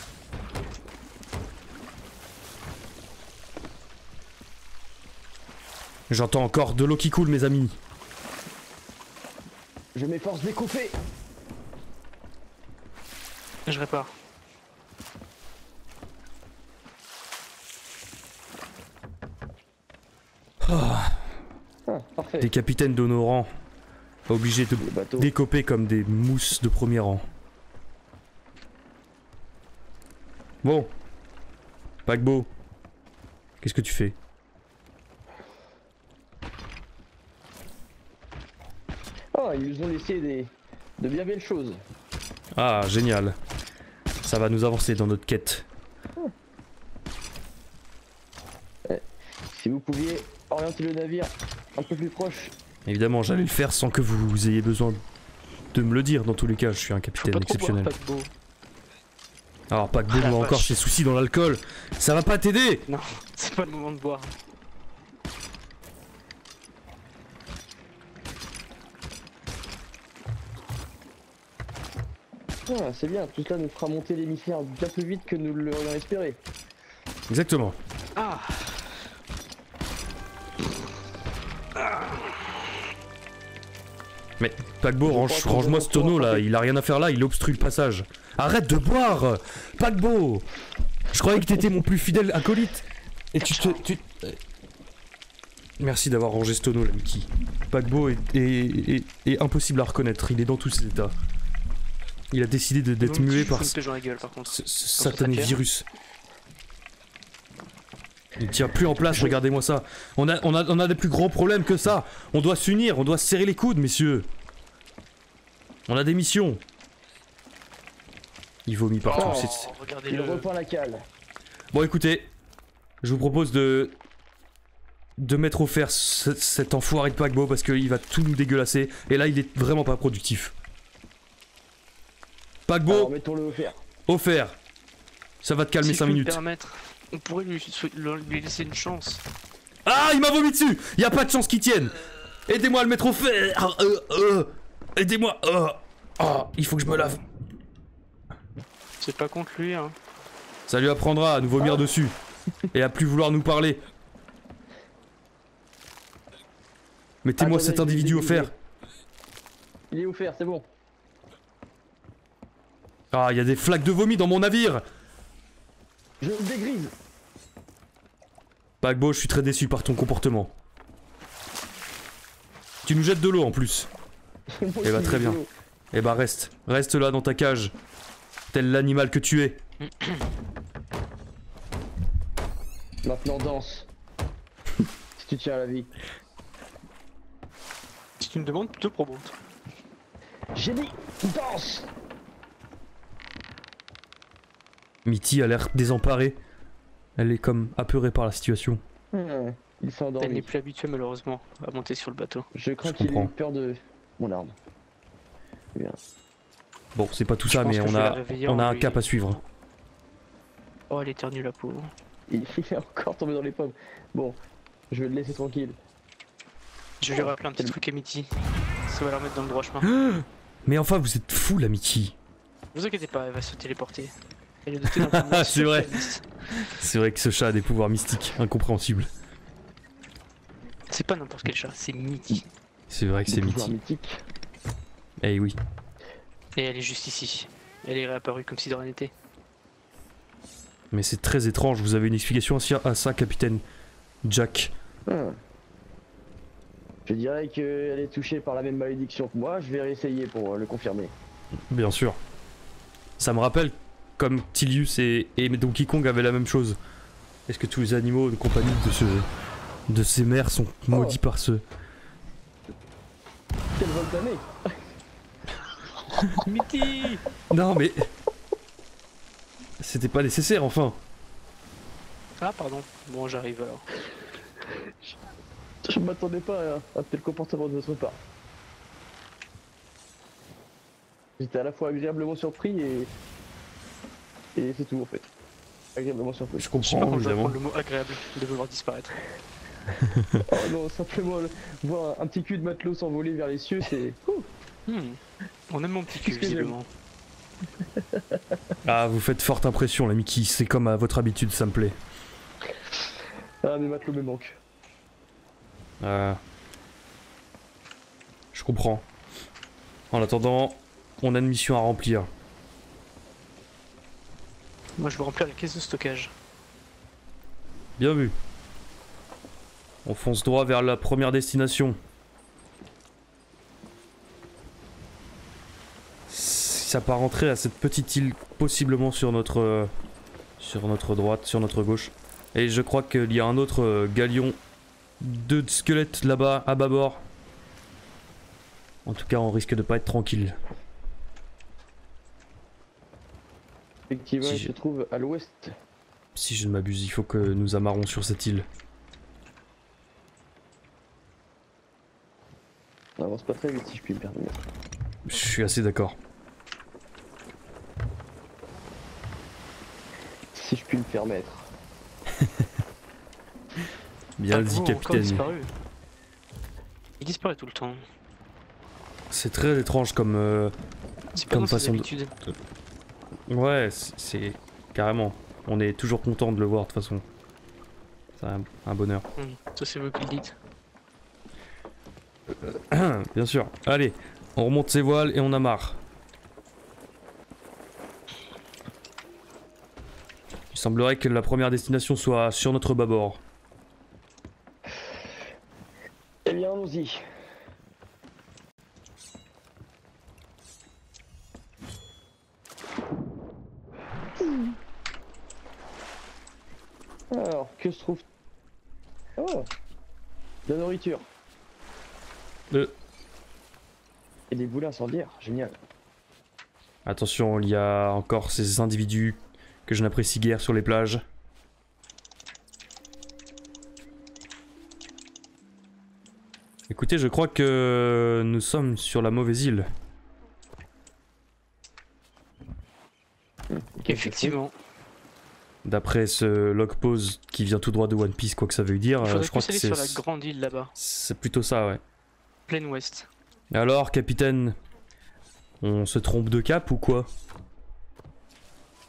Speaker 1: J'entends encore de l'eau qui coule, mes amis.
Speaker 3: Je m'efforce d'écouffer.
Speaker 5: Je répare.
Speaker 3: Ah, parfait.
Speaker 1: Des capitaines de nos rangs, obligés de
Speaker 3: Le bateau.
Speaker 1: décoper comme des mousses de premier rang. Bon. Paquebot. Qu'est-ce que tu fais?
Speaker 3: Ah, ils nous ont laissé de bien belles choses.
Speaker 1: Ah, génial. Ça va nous avancer dans notre quête.
Speaker 3: Si vous pouviez orienter le navire un peu plus proche.
Speaker 1: Évidemment, j'allais le faire sans que vous ayez besoin de me le dire. Dans tous les cas, je suis un
Speaker 5: Faut
Speaker 1: capitaine
Speaker 5: pas trop
Speaker 1: exceptionnel.
Speaker 5: boire, pas de beau.
Speaker 1: Alors, Paquebot
Speaker 5: Ah, la
Speaker 1: a encore
Speaker 5: vache.
Speaker 1: ses soucis dans l'alcool. Ça va pas t'aider!
Speaker 5: Non, c'est pas le moment de boire.
Speaker 3: Ah, c'est bien, tout cela nous fera monter l'émissaire bien plus vite que nous l'aurions espéré.
Speaker 1: Exactement.
Speaker 5: Ah.
Speaker 1: Mais Paquebot, range-moi ce tonneau là, il a rien à faire là, il obstrue le passage. Arrête de boire! Paquebot! Je croyais que t'étais mon plus fidèle acolyte. Et Merci d'avoir rangé ce tonneau là, Mickey. Paquebot est impossible à reconnaître, il est dans tous ses états. Il a décidé d'être
Speaker 5: Donc,
Speaker 1: muet
Speaker 5: je
Speaker 1: par
Speaker 5: me pêche dans la gueule par contre.
Speaker 1: ce satané
Speaker 5: ça fait.
Speaker 1: virus. Il tient plus en place, regardez-moi ça. On a des plus gros problèmes que ça. On doit s'unir, on doit se serrer les coudes, messieurs. On a des missions. Il vomit partout.
Speaker 5: Oh,
Speaker 1: c'est-
Speaker 3: Il
Speaker 5: regardez-le.
Speaker 3: repeint la cale.
Speaker 1: Bon, écoutez, je vous propose de mettre au fer cet enfoiré de paquebot parce qu'il va tout nous dégueulasser. Et là, il est vraiment pas productif.
Speaker 3: Alors
Speaker 1: Paquebot,
Speaker 3: mettons-le au fer.
Speaker 1: au fer. Ça va te calmer
Speaker 5: Si je
Speaker 1: 5
Speaker 5: peux me
Speaker 1: minutes.
Speaker 5: permettre, on pourrait lui laisser une chance.
Speaker 1: Ah, il m'a vomi dessus. Y a pas de chance qu'il tienne. Aidez-moi à le mettre au fer. Aidez-moi. Ah, il faut que je me lave.
Speaker 5: C'est pas contre lui, hein.
Speaker 1: Ça lui apprendra à nous vomir dessus. Et à plus vouloir nous parler. Mettez-moi
Speaker 3: Attendez,
Speaker 1: cet individu au fer.
Speaker 3: Il est offert, c'est bon.
Speaker 1: Ah, il y a des flaques de vomi dans mon navire.
Speaker 3: Je le dégrise.
Speaker 1: Paquebot, je suis très déçu par ton comportement. Tu nous jettes de l'eau en plus. Eh bah très bien. Eh bah reste là dans ta cage. Tel l'animal que tu es.
Speaker 3: Maintenant danse. Si tu tiens à la vie.
Speaker 5: C'est une demande plutôt probante.
Speaker 3: J'ai dit danse.
Speaker 1: Mitty a l'air désemparée. Elle est comme apeurée par la situation.
Speaker 3: Il s'est
Speaker 5: Elle n'est
Speaker 3: endormi.
Speaker 5: plus habituée malheureusement à monter sur le bateau.
Speaker 3: Je crains
Speaker 1: Je
Speaker 3: qu'il ait
Speaker 1: comprends.
Speaker 3: eu peur de mon arme. Eh bien.
Speaker 1: Bon, c'est pas tout
Speaker 5: Je
Speaker 1: ça,
Speaker 5: pense
Speaker 1: mais
Speaker 5: que je
Speaker 1: on
Speaker 5: vais la
Speaker 1: a,
Speaker 5: réveiller
Speaker 1: on a
Speaker 5: en
Speaker 1: un
Speaker 5: lui-
Speaker 1: cap à suivre.
Speaker 5: Oh, elle éternue la pauvre.
Speaker 3: Il est encore tombé dans les pommes. Bon, je vais le laisser tranquille.
Speaker 5: Je vais lui rappeler un petit truc à Mitty. Ça va la remettre dans le droit chemin.
Speaker 1: Mais enfin, vous êtes fou, la Mitty.
Speaker 5: Vous inquiétez pas, elle va se téléporter. Elle est dotée d'un pouvoir
Speaker 1: C'est vrai.
Speaker 5: surréaliste.
Speaker 1: C'est vrai que ce chat a des pouvoirs mystiques, incompréhensibles.
Speaker 5: C'est pas n'importe quel chat, c'est Mitty.
Speaker 1: C'est vrai que c'est
Speaker 3: Des pouvoirs
Speaker 1: Mitty.
Speaker 3: mythiques.
Speaker 1: Eh oui.
Speaker 5: Et elle est juste ici. Elle est réapparue comme si de rien n'était.
Speaker 1: Mais c'est très étrange, vous avez une explication à ça, capitaine Jack?
Speaker 3: Ah. Je dirais qu'elle est touchée par la même malédiction que moi. Je vais réessayer pour le confirmer.
Speaker 1: Bien sûr. Ça me rappelle comme Tilius et Donkey Kong avaient la même chose. Est-ce que tous les animaux de compagnie de ces mers sont maudits par ce...
Speaker 3: Quel vol d'année.
Speaker 5: Mitty!
Speaker 1: Non mais... C'était pas nécessaire enfin.
Speaker 5: Ah, pardon. Bon, j'arrive alors.
Speaker 3: Je m'attendais pas à un tel comportement de votre part. J'étais à la fois agréablement surpris et c'est tout en fait. Agréablement surpris.
Speaker 1: Je
Speaker 5: Je sais pas
Speaker 1: comprends
Speaker 5: comment je dois
Speaker 1: évidemment.
Speaker 5: prendre le mot agréable de vouloir disparaître.
Speaker 3: Oh non, simplement voir un petit cul de matelot s'envoler vers les cieux, c'est... Ouh.
Speaker 5: On aime mon petit cul,
Speaker 3: Qu'est-ce que j'aime.
Speaker 5: visiblement.
Speaker 1: Ah, vous faites forte impression, la Mickey. C'est comme à votre habitude, ça me plaît.
Speaker 3: Ah, mes matelots me manquent.
Speaker 1: Je comprends. En attendant, on a une mission à remplir.
Speaker 5: Moi, je veux remplir la caisse de stockage.
Speaker 1: Bien vu. On fonce droit vers la première destination. S'apparenterait à cette petite île, possiblement sur notre droite, sur notre gauche. Et je crois qu'il y a un autre galion de squelettes là-bas, à bâbord. En tout cas, on risque de pas être tranquille.
Speaker 3: Effectivement,
Speaker 1: Si
Speaker 3: il
Speaker 1: je-
Speaker 3: se trouve à l'ouest.
Speaker 1: Si je ne m'abuse, il faut que nous amarrons sur cette île.
Speaker 3: On avance pas très vite si je puis me permettre.
Speaker 1: Je suis assez d'accord.
Speaker 3: Si je puis me permettre.
Speaker 1: Bien dit,
Speaker 5: Encore
Speaker 1: capitaine.
Speaker 5: disparu. Il disparaît tout le temps.
Speaker 1: C'est très étrange comme...
Speaker 5: C'est pas
Speaker 1: Comme
Speaker 5: dans ses
Speaker 1: façon de-
Speaker 5: habitudes.
Speaker 1: Ouais, c'est carrément. On est toujours content de le voir de toute façon. C'est un bonheur.
Speaker 5: Ça, c'est vous qui le dites.
Speaker 1: Bien sûr. Allez, on remonte ses voiles et on amarre. Il semblerait que la première destination soit sur notre bâbord.
Speaker 3: Eh bien, allons-y. Alors, que se trouve... Oh, de la nourriture. Et des boulets incendiaires, génial.
Speaker 1: Attention, il y a encore ces individus que je n'apprécie guère sur les plages. Écoutez, je crois que nous sommes sur la mauvaise île.
Speaker 5: Effectivement.
Speaker 1: D'après ce log pose qui vient tout droit de One Piece, quoi que ça veuille dire,
Speaker 5: Il faudrait
Speaker 1: je crois
Speaker 5: plus
Speaker 1: que
Speaker 5: aller sur la
Speaker 1: c'est
Speaker 5: grande île là-bas.
Speaker 1: plutôt ça, ouais.
Speaker 5: Plaine ouest.
Speaker 1: Alors, capitaine, on se trompe de cap ou quoi?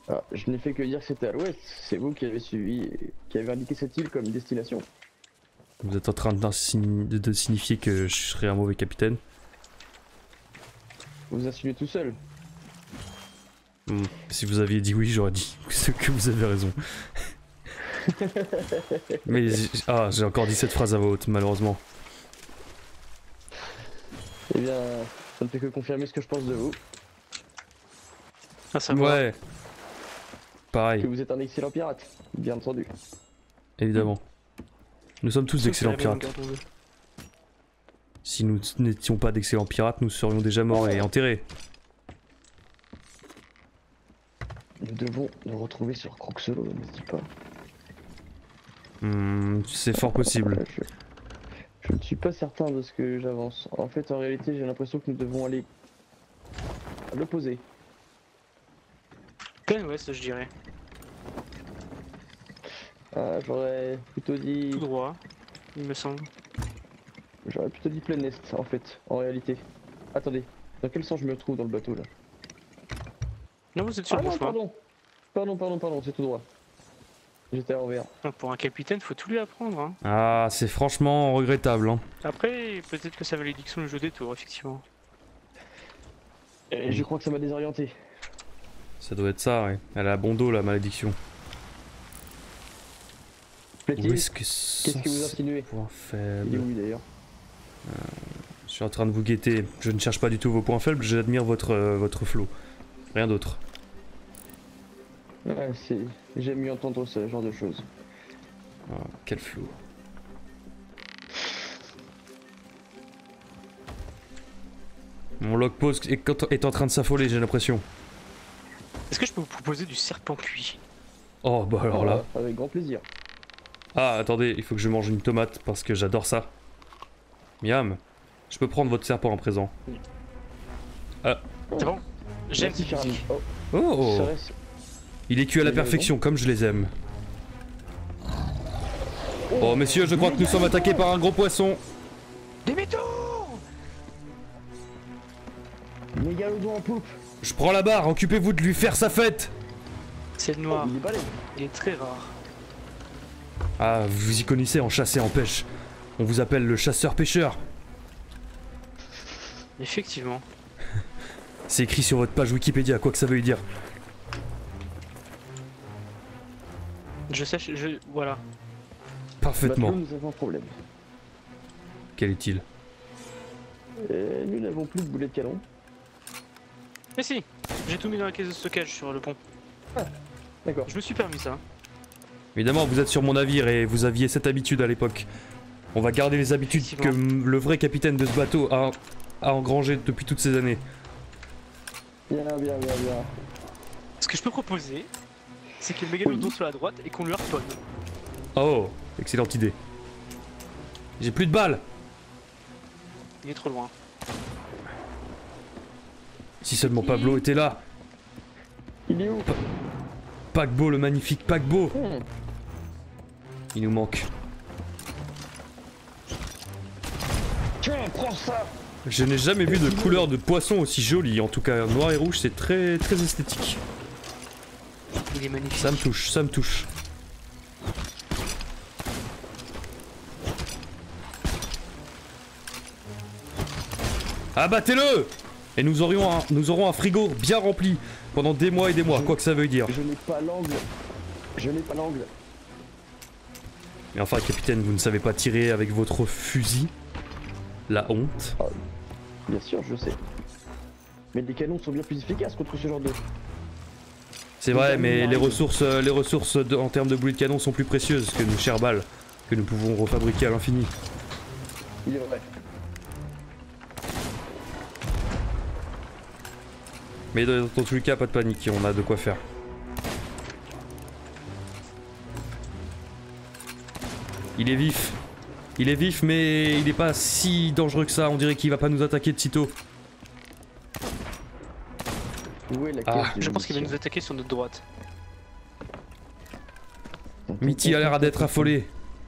Speaker 3: Ah, je n'ai fait que dire que c'était à l'ouest. C'est vous qui avez suivi, qui avez indiqué cette île comme destination.
Speaker 1: Vous êtes en train de signifier que je serais un mauvais capitaine.
Speaker 3: Vous assumez tout seul.
Speaker 1: Si vous aviez dit oui, j'aurais dit que vous avez raison. Mais j'ai encore dit cette phrase à voix haute, malheureusement.
Speaker 3: Eh bien, ça ne fait que confirmer ce que je pense de vous.
Speaker 5: À savoir.
Speaker 1: Ouais. Pareil,
Speaker 3: Que vous êtes un excellent pirate, bien entendu.
Speaker 1: évidemment. Nous sommes tous d'excellents pirates. Si nous n'étions pas d'excellents pirates, nous serions déjà morts et enterrés.
Speaker 3: Nous devons nous retrouver sur Croxelo, n'est-ce pas?
Speaker 1: C'est fort possible.
Speaker 3: Je ne suis pas certain de ce que j'avance. En fait, en réalité, j'ai l'impression que nous devons aller à l'opposé.
Speaker 5: Plein ouest, je dirais.
Speaker 3: Ah, j'aurais plutôt dit...
Speaker 5: Tout droit, il me semble.
Speaker 3: J'aurais plutôt dit plein est, en fait, en réalité. Attendez, dans quel sens je me trouve dans le bateau, là?
Speaker 5: Non, vous êtes sur
Speaker 3: Ah
Speaker 5: le bon
Speaker 3: non,
Speaker 5: chemin.
Speaker 3: pardon, c'est tout droit. J'étais à l'envers.
Speaker 5: Ah, pour un capitaine, faut tout lui apprendre. Hein.
Speaker 1: Ah, c'est franchement regrettable. Hein.
Speaker 5: Après, peut-être que ça malédiction le jeu des tours, effectivement.
Speaker 3: Et je crois que ça m'a désorienté.
Speaker 1: Ça doit être ça, ouais. Elle a bon dos, la malédiction. Où
Speaker 3: Plaît-il?
Speaker 1: est-ce que
Speaker 3: Qu'est-ce que vous insinuez?
Speaker 1: point
Speaker 3: Il est
Speaker 1: faible.
Speaker 3: où d'ailleurs?
Speaker 1: Je suis en train de vous guetter. Je ne cherche pas du tout vos points faibles, j'admire votre flow. Rien d'autre.
Speaker 3: Ouais, j'aime mieux entendre ce genre de choses.
Speaker 1: Ah, quel flow. Mon log pause est en train de s'affoler, j'ai l'impression.
Speaker 5: Est-ce que je peux vous proposer du serpent cuit?
Speaker 1: Oh, bah alors là.
Speaker 3: Avec grand plaisir.
Speaker 1: Ah, attendez, il faut que je mange une tomate parce que j'adore ça. Miam. Je peux prendre votre serpent à présent.
Speaker 5: C'est bon? J'aime
Speaker 3: Merci,
Speaker 5: cette
Speaker 3: Charlie.
Speaker 5: musique.
Speaker 3: Oh,
Speaker 1: Oh,
Speaker 3: serait-ce-
Speaker 1: il est cuit à la
Speaker 3: Vous avez
Speaker 1: perfection, comme je les aime. Oh, messieurs, je crois que nous sommes attaqués par un gros poisson.
Speaker 5: Des métaux!
Speaker 3: Mégalodon en poupe.
Speaker 1: Je prends la barre, occupez-vous de lui faire sa fête.
Speaker 5: C'est le noir.
Speaker 3: Il est balèze.
Speaker 5: Il est très rare.
Speaker 1: Ah, vous vous y connaissez en chasse et en pêche. On vous appelle le chasseur-pêcheur.
Speaker 5: Effectivement.
Speaker 1: C'est écrit sur votre page Wikipédia, quoi que ça veuille dire.
Speaker 5: Je sais, voilà.
Speaker 1: Parfaitement.
Speaker 3: Matelot, nous avons un problème.
Speaker 1: Quel est-il?
Speaker 3: Nous n'avons plus de boulets de canon.
Speaker 5: Mais si, j'ai tout mis dans la caisse de stockage sur le pont.
Speaker 3: D'accord.
Speaker 5: Je me suis permis ça.
Speaker 1: Évidemment, vous êtes sur mon navire et vous aviez cette habitude à l'époque. On va garder les habitudes que le vrai capitaine de ce bateau a engrangées depuis toutes ces années.
Speaker 3: Bien.
Speaker 5: Ce que je peux proposer, c'est que le mégalodon soit à droite et qu'on lui harponne.
Speaker 1: Oh, excellente idée. J'ai plus de balles.
Speaker 5: Il est trop loin.
Speaker 1: Si seulement Pablo était là.
Speaker 3: Il est où?
Speaker 1: Paquebot, le magnifique paquebot. Il nous manque.
Speaker 3: Tiens, prends ça.
Speaker 1: Je n'ai jamais vu de couleur de poisson aussi jolie. En tout cas, noir et rouge, c'est très esthétique.
Speaker 5: Il est magnifique.
Speaker 1: Ça me touche, ça me touche. Abattez-le! Et nous aurons un frigo bien rempli pendant des mois et des mois, quoi que ça veuille dire.
Speaker 3: Je n'ai pas l'angle.
Speaker 1: Mais enfin, capitaine, vous ne savez pas tirer avec votre fusil? La honte.
Speaker 3: Bien sûr, je sais. Mais les canons sont bien plus efficaces contre ce genre de...
Speaker 1: C'est vrai, mais les ressources en termes de boules de canon sont plus précieuses que nos chères balles, que nous pouvons refabriquer à l'infini.
Speaker 3: Il est vrai.
Speaker 1: Mais dans tous les cas, pas de panique, on a de quoi faire. Il est vif, mais il n'est pas si dangereux que ça, on dirait qu'il va pas nous attaquer de sitôt.
Speaker 3: Où est la
Speaker 1: Ah.
Speaker 3: caisse de
Speaker 5: Je pense qu'il va nous
Speaker 3: munitions?
Speaker 5: attaquer sur notre droite.
Speaker 1: Mitty a l'air d'être affolée.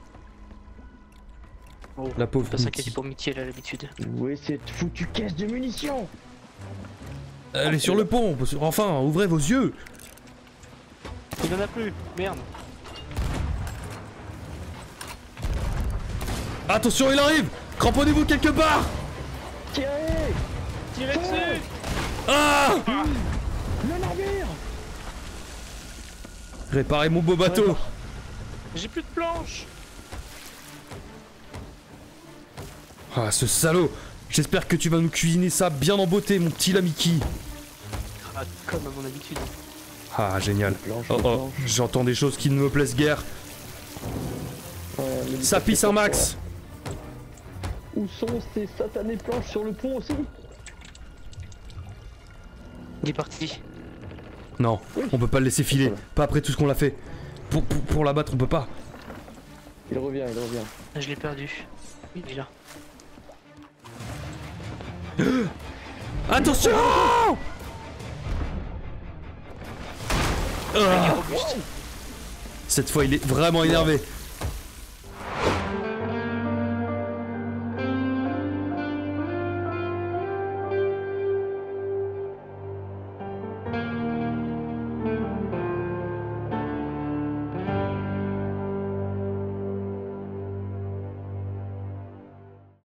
Speaker 5: Oh,
Speaker 1: La pauvre
Speaker 5: pas s'inquiéter
Speaker 1: Mitty.
Speaker 5: pour Mitty, elle a l'habitude.
Speaker 3: Où est cette foutue caisse de munitions?
Speaker 1: Elle est sur le pont, enfin, ouvrez vos yeux.
Speaker 5: Il en a plus. Merde.
Speaker 1: Attention, il arrive. Cramponnez-vous quelque part.
Speaker 3: Tirez!
Speaker 5: Tirez dessus.
Speaker 1: Ah!
Speaker 3: Le navire!
Speaker 1: Réparez mon beau bateau.
Speaker 5: J'ai plus de planches.
Speaker 1: Ah, ce salaud. J'espère que tu vas nous cuisiner ça bien en beauté, mon petit Lamiki.
Speaker 5: Ah, comme à mon habitude.
Speaker 1: Ah, génial.
Speaker 3: planches,
Speaker 1: Oh
Speaker 3: les
Speaker 1: oh,
Speaker 3: planches.
Speaker 1: j'entends des choses qui ne me plaisent guère. Ça pisse un max.
Speaker 3: Où sont ces satanées planches sur le pont aussi?
Speaker 5: Il est parti.
Speaker 1: Non,
Speaker 3: Oui.
Speaker 1: on peut pas le laisser filer.
Speaker 3: Voilà.
Speaker 1: Pas après tout ce qu'on l'a fait. Pour l'abattre, on peut pas.
Speaker 3: Il revient, il revient.
Speaker 5: Ah, je l'ai perdu. Il est là.
Speaker 1: Attention!
Speaker 5: Il est
Speaker 1: Ah,
Speaker 5: robuste.
Speaker 1: cette fois, il est vraiment énervé.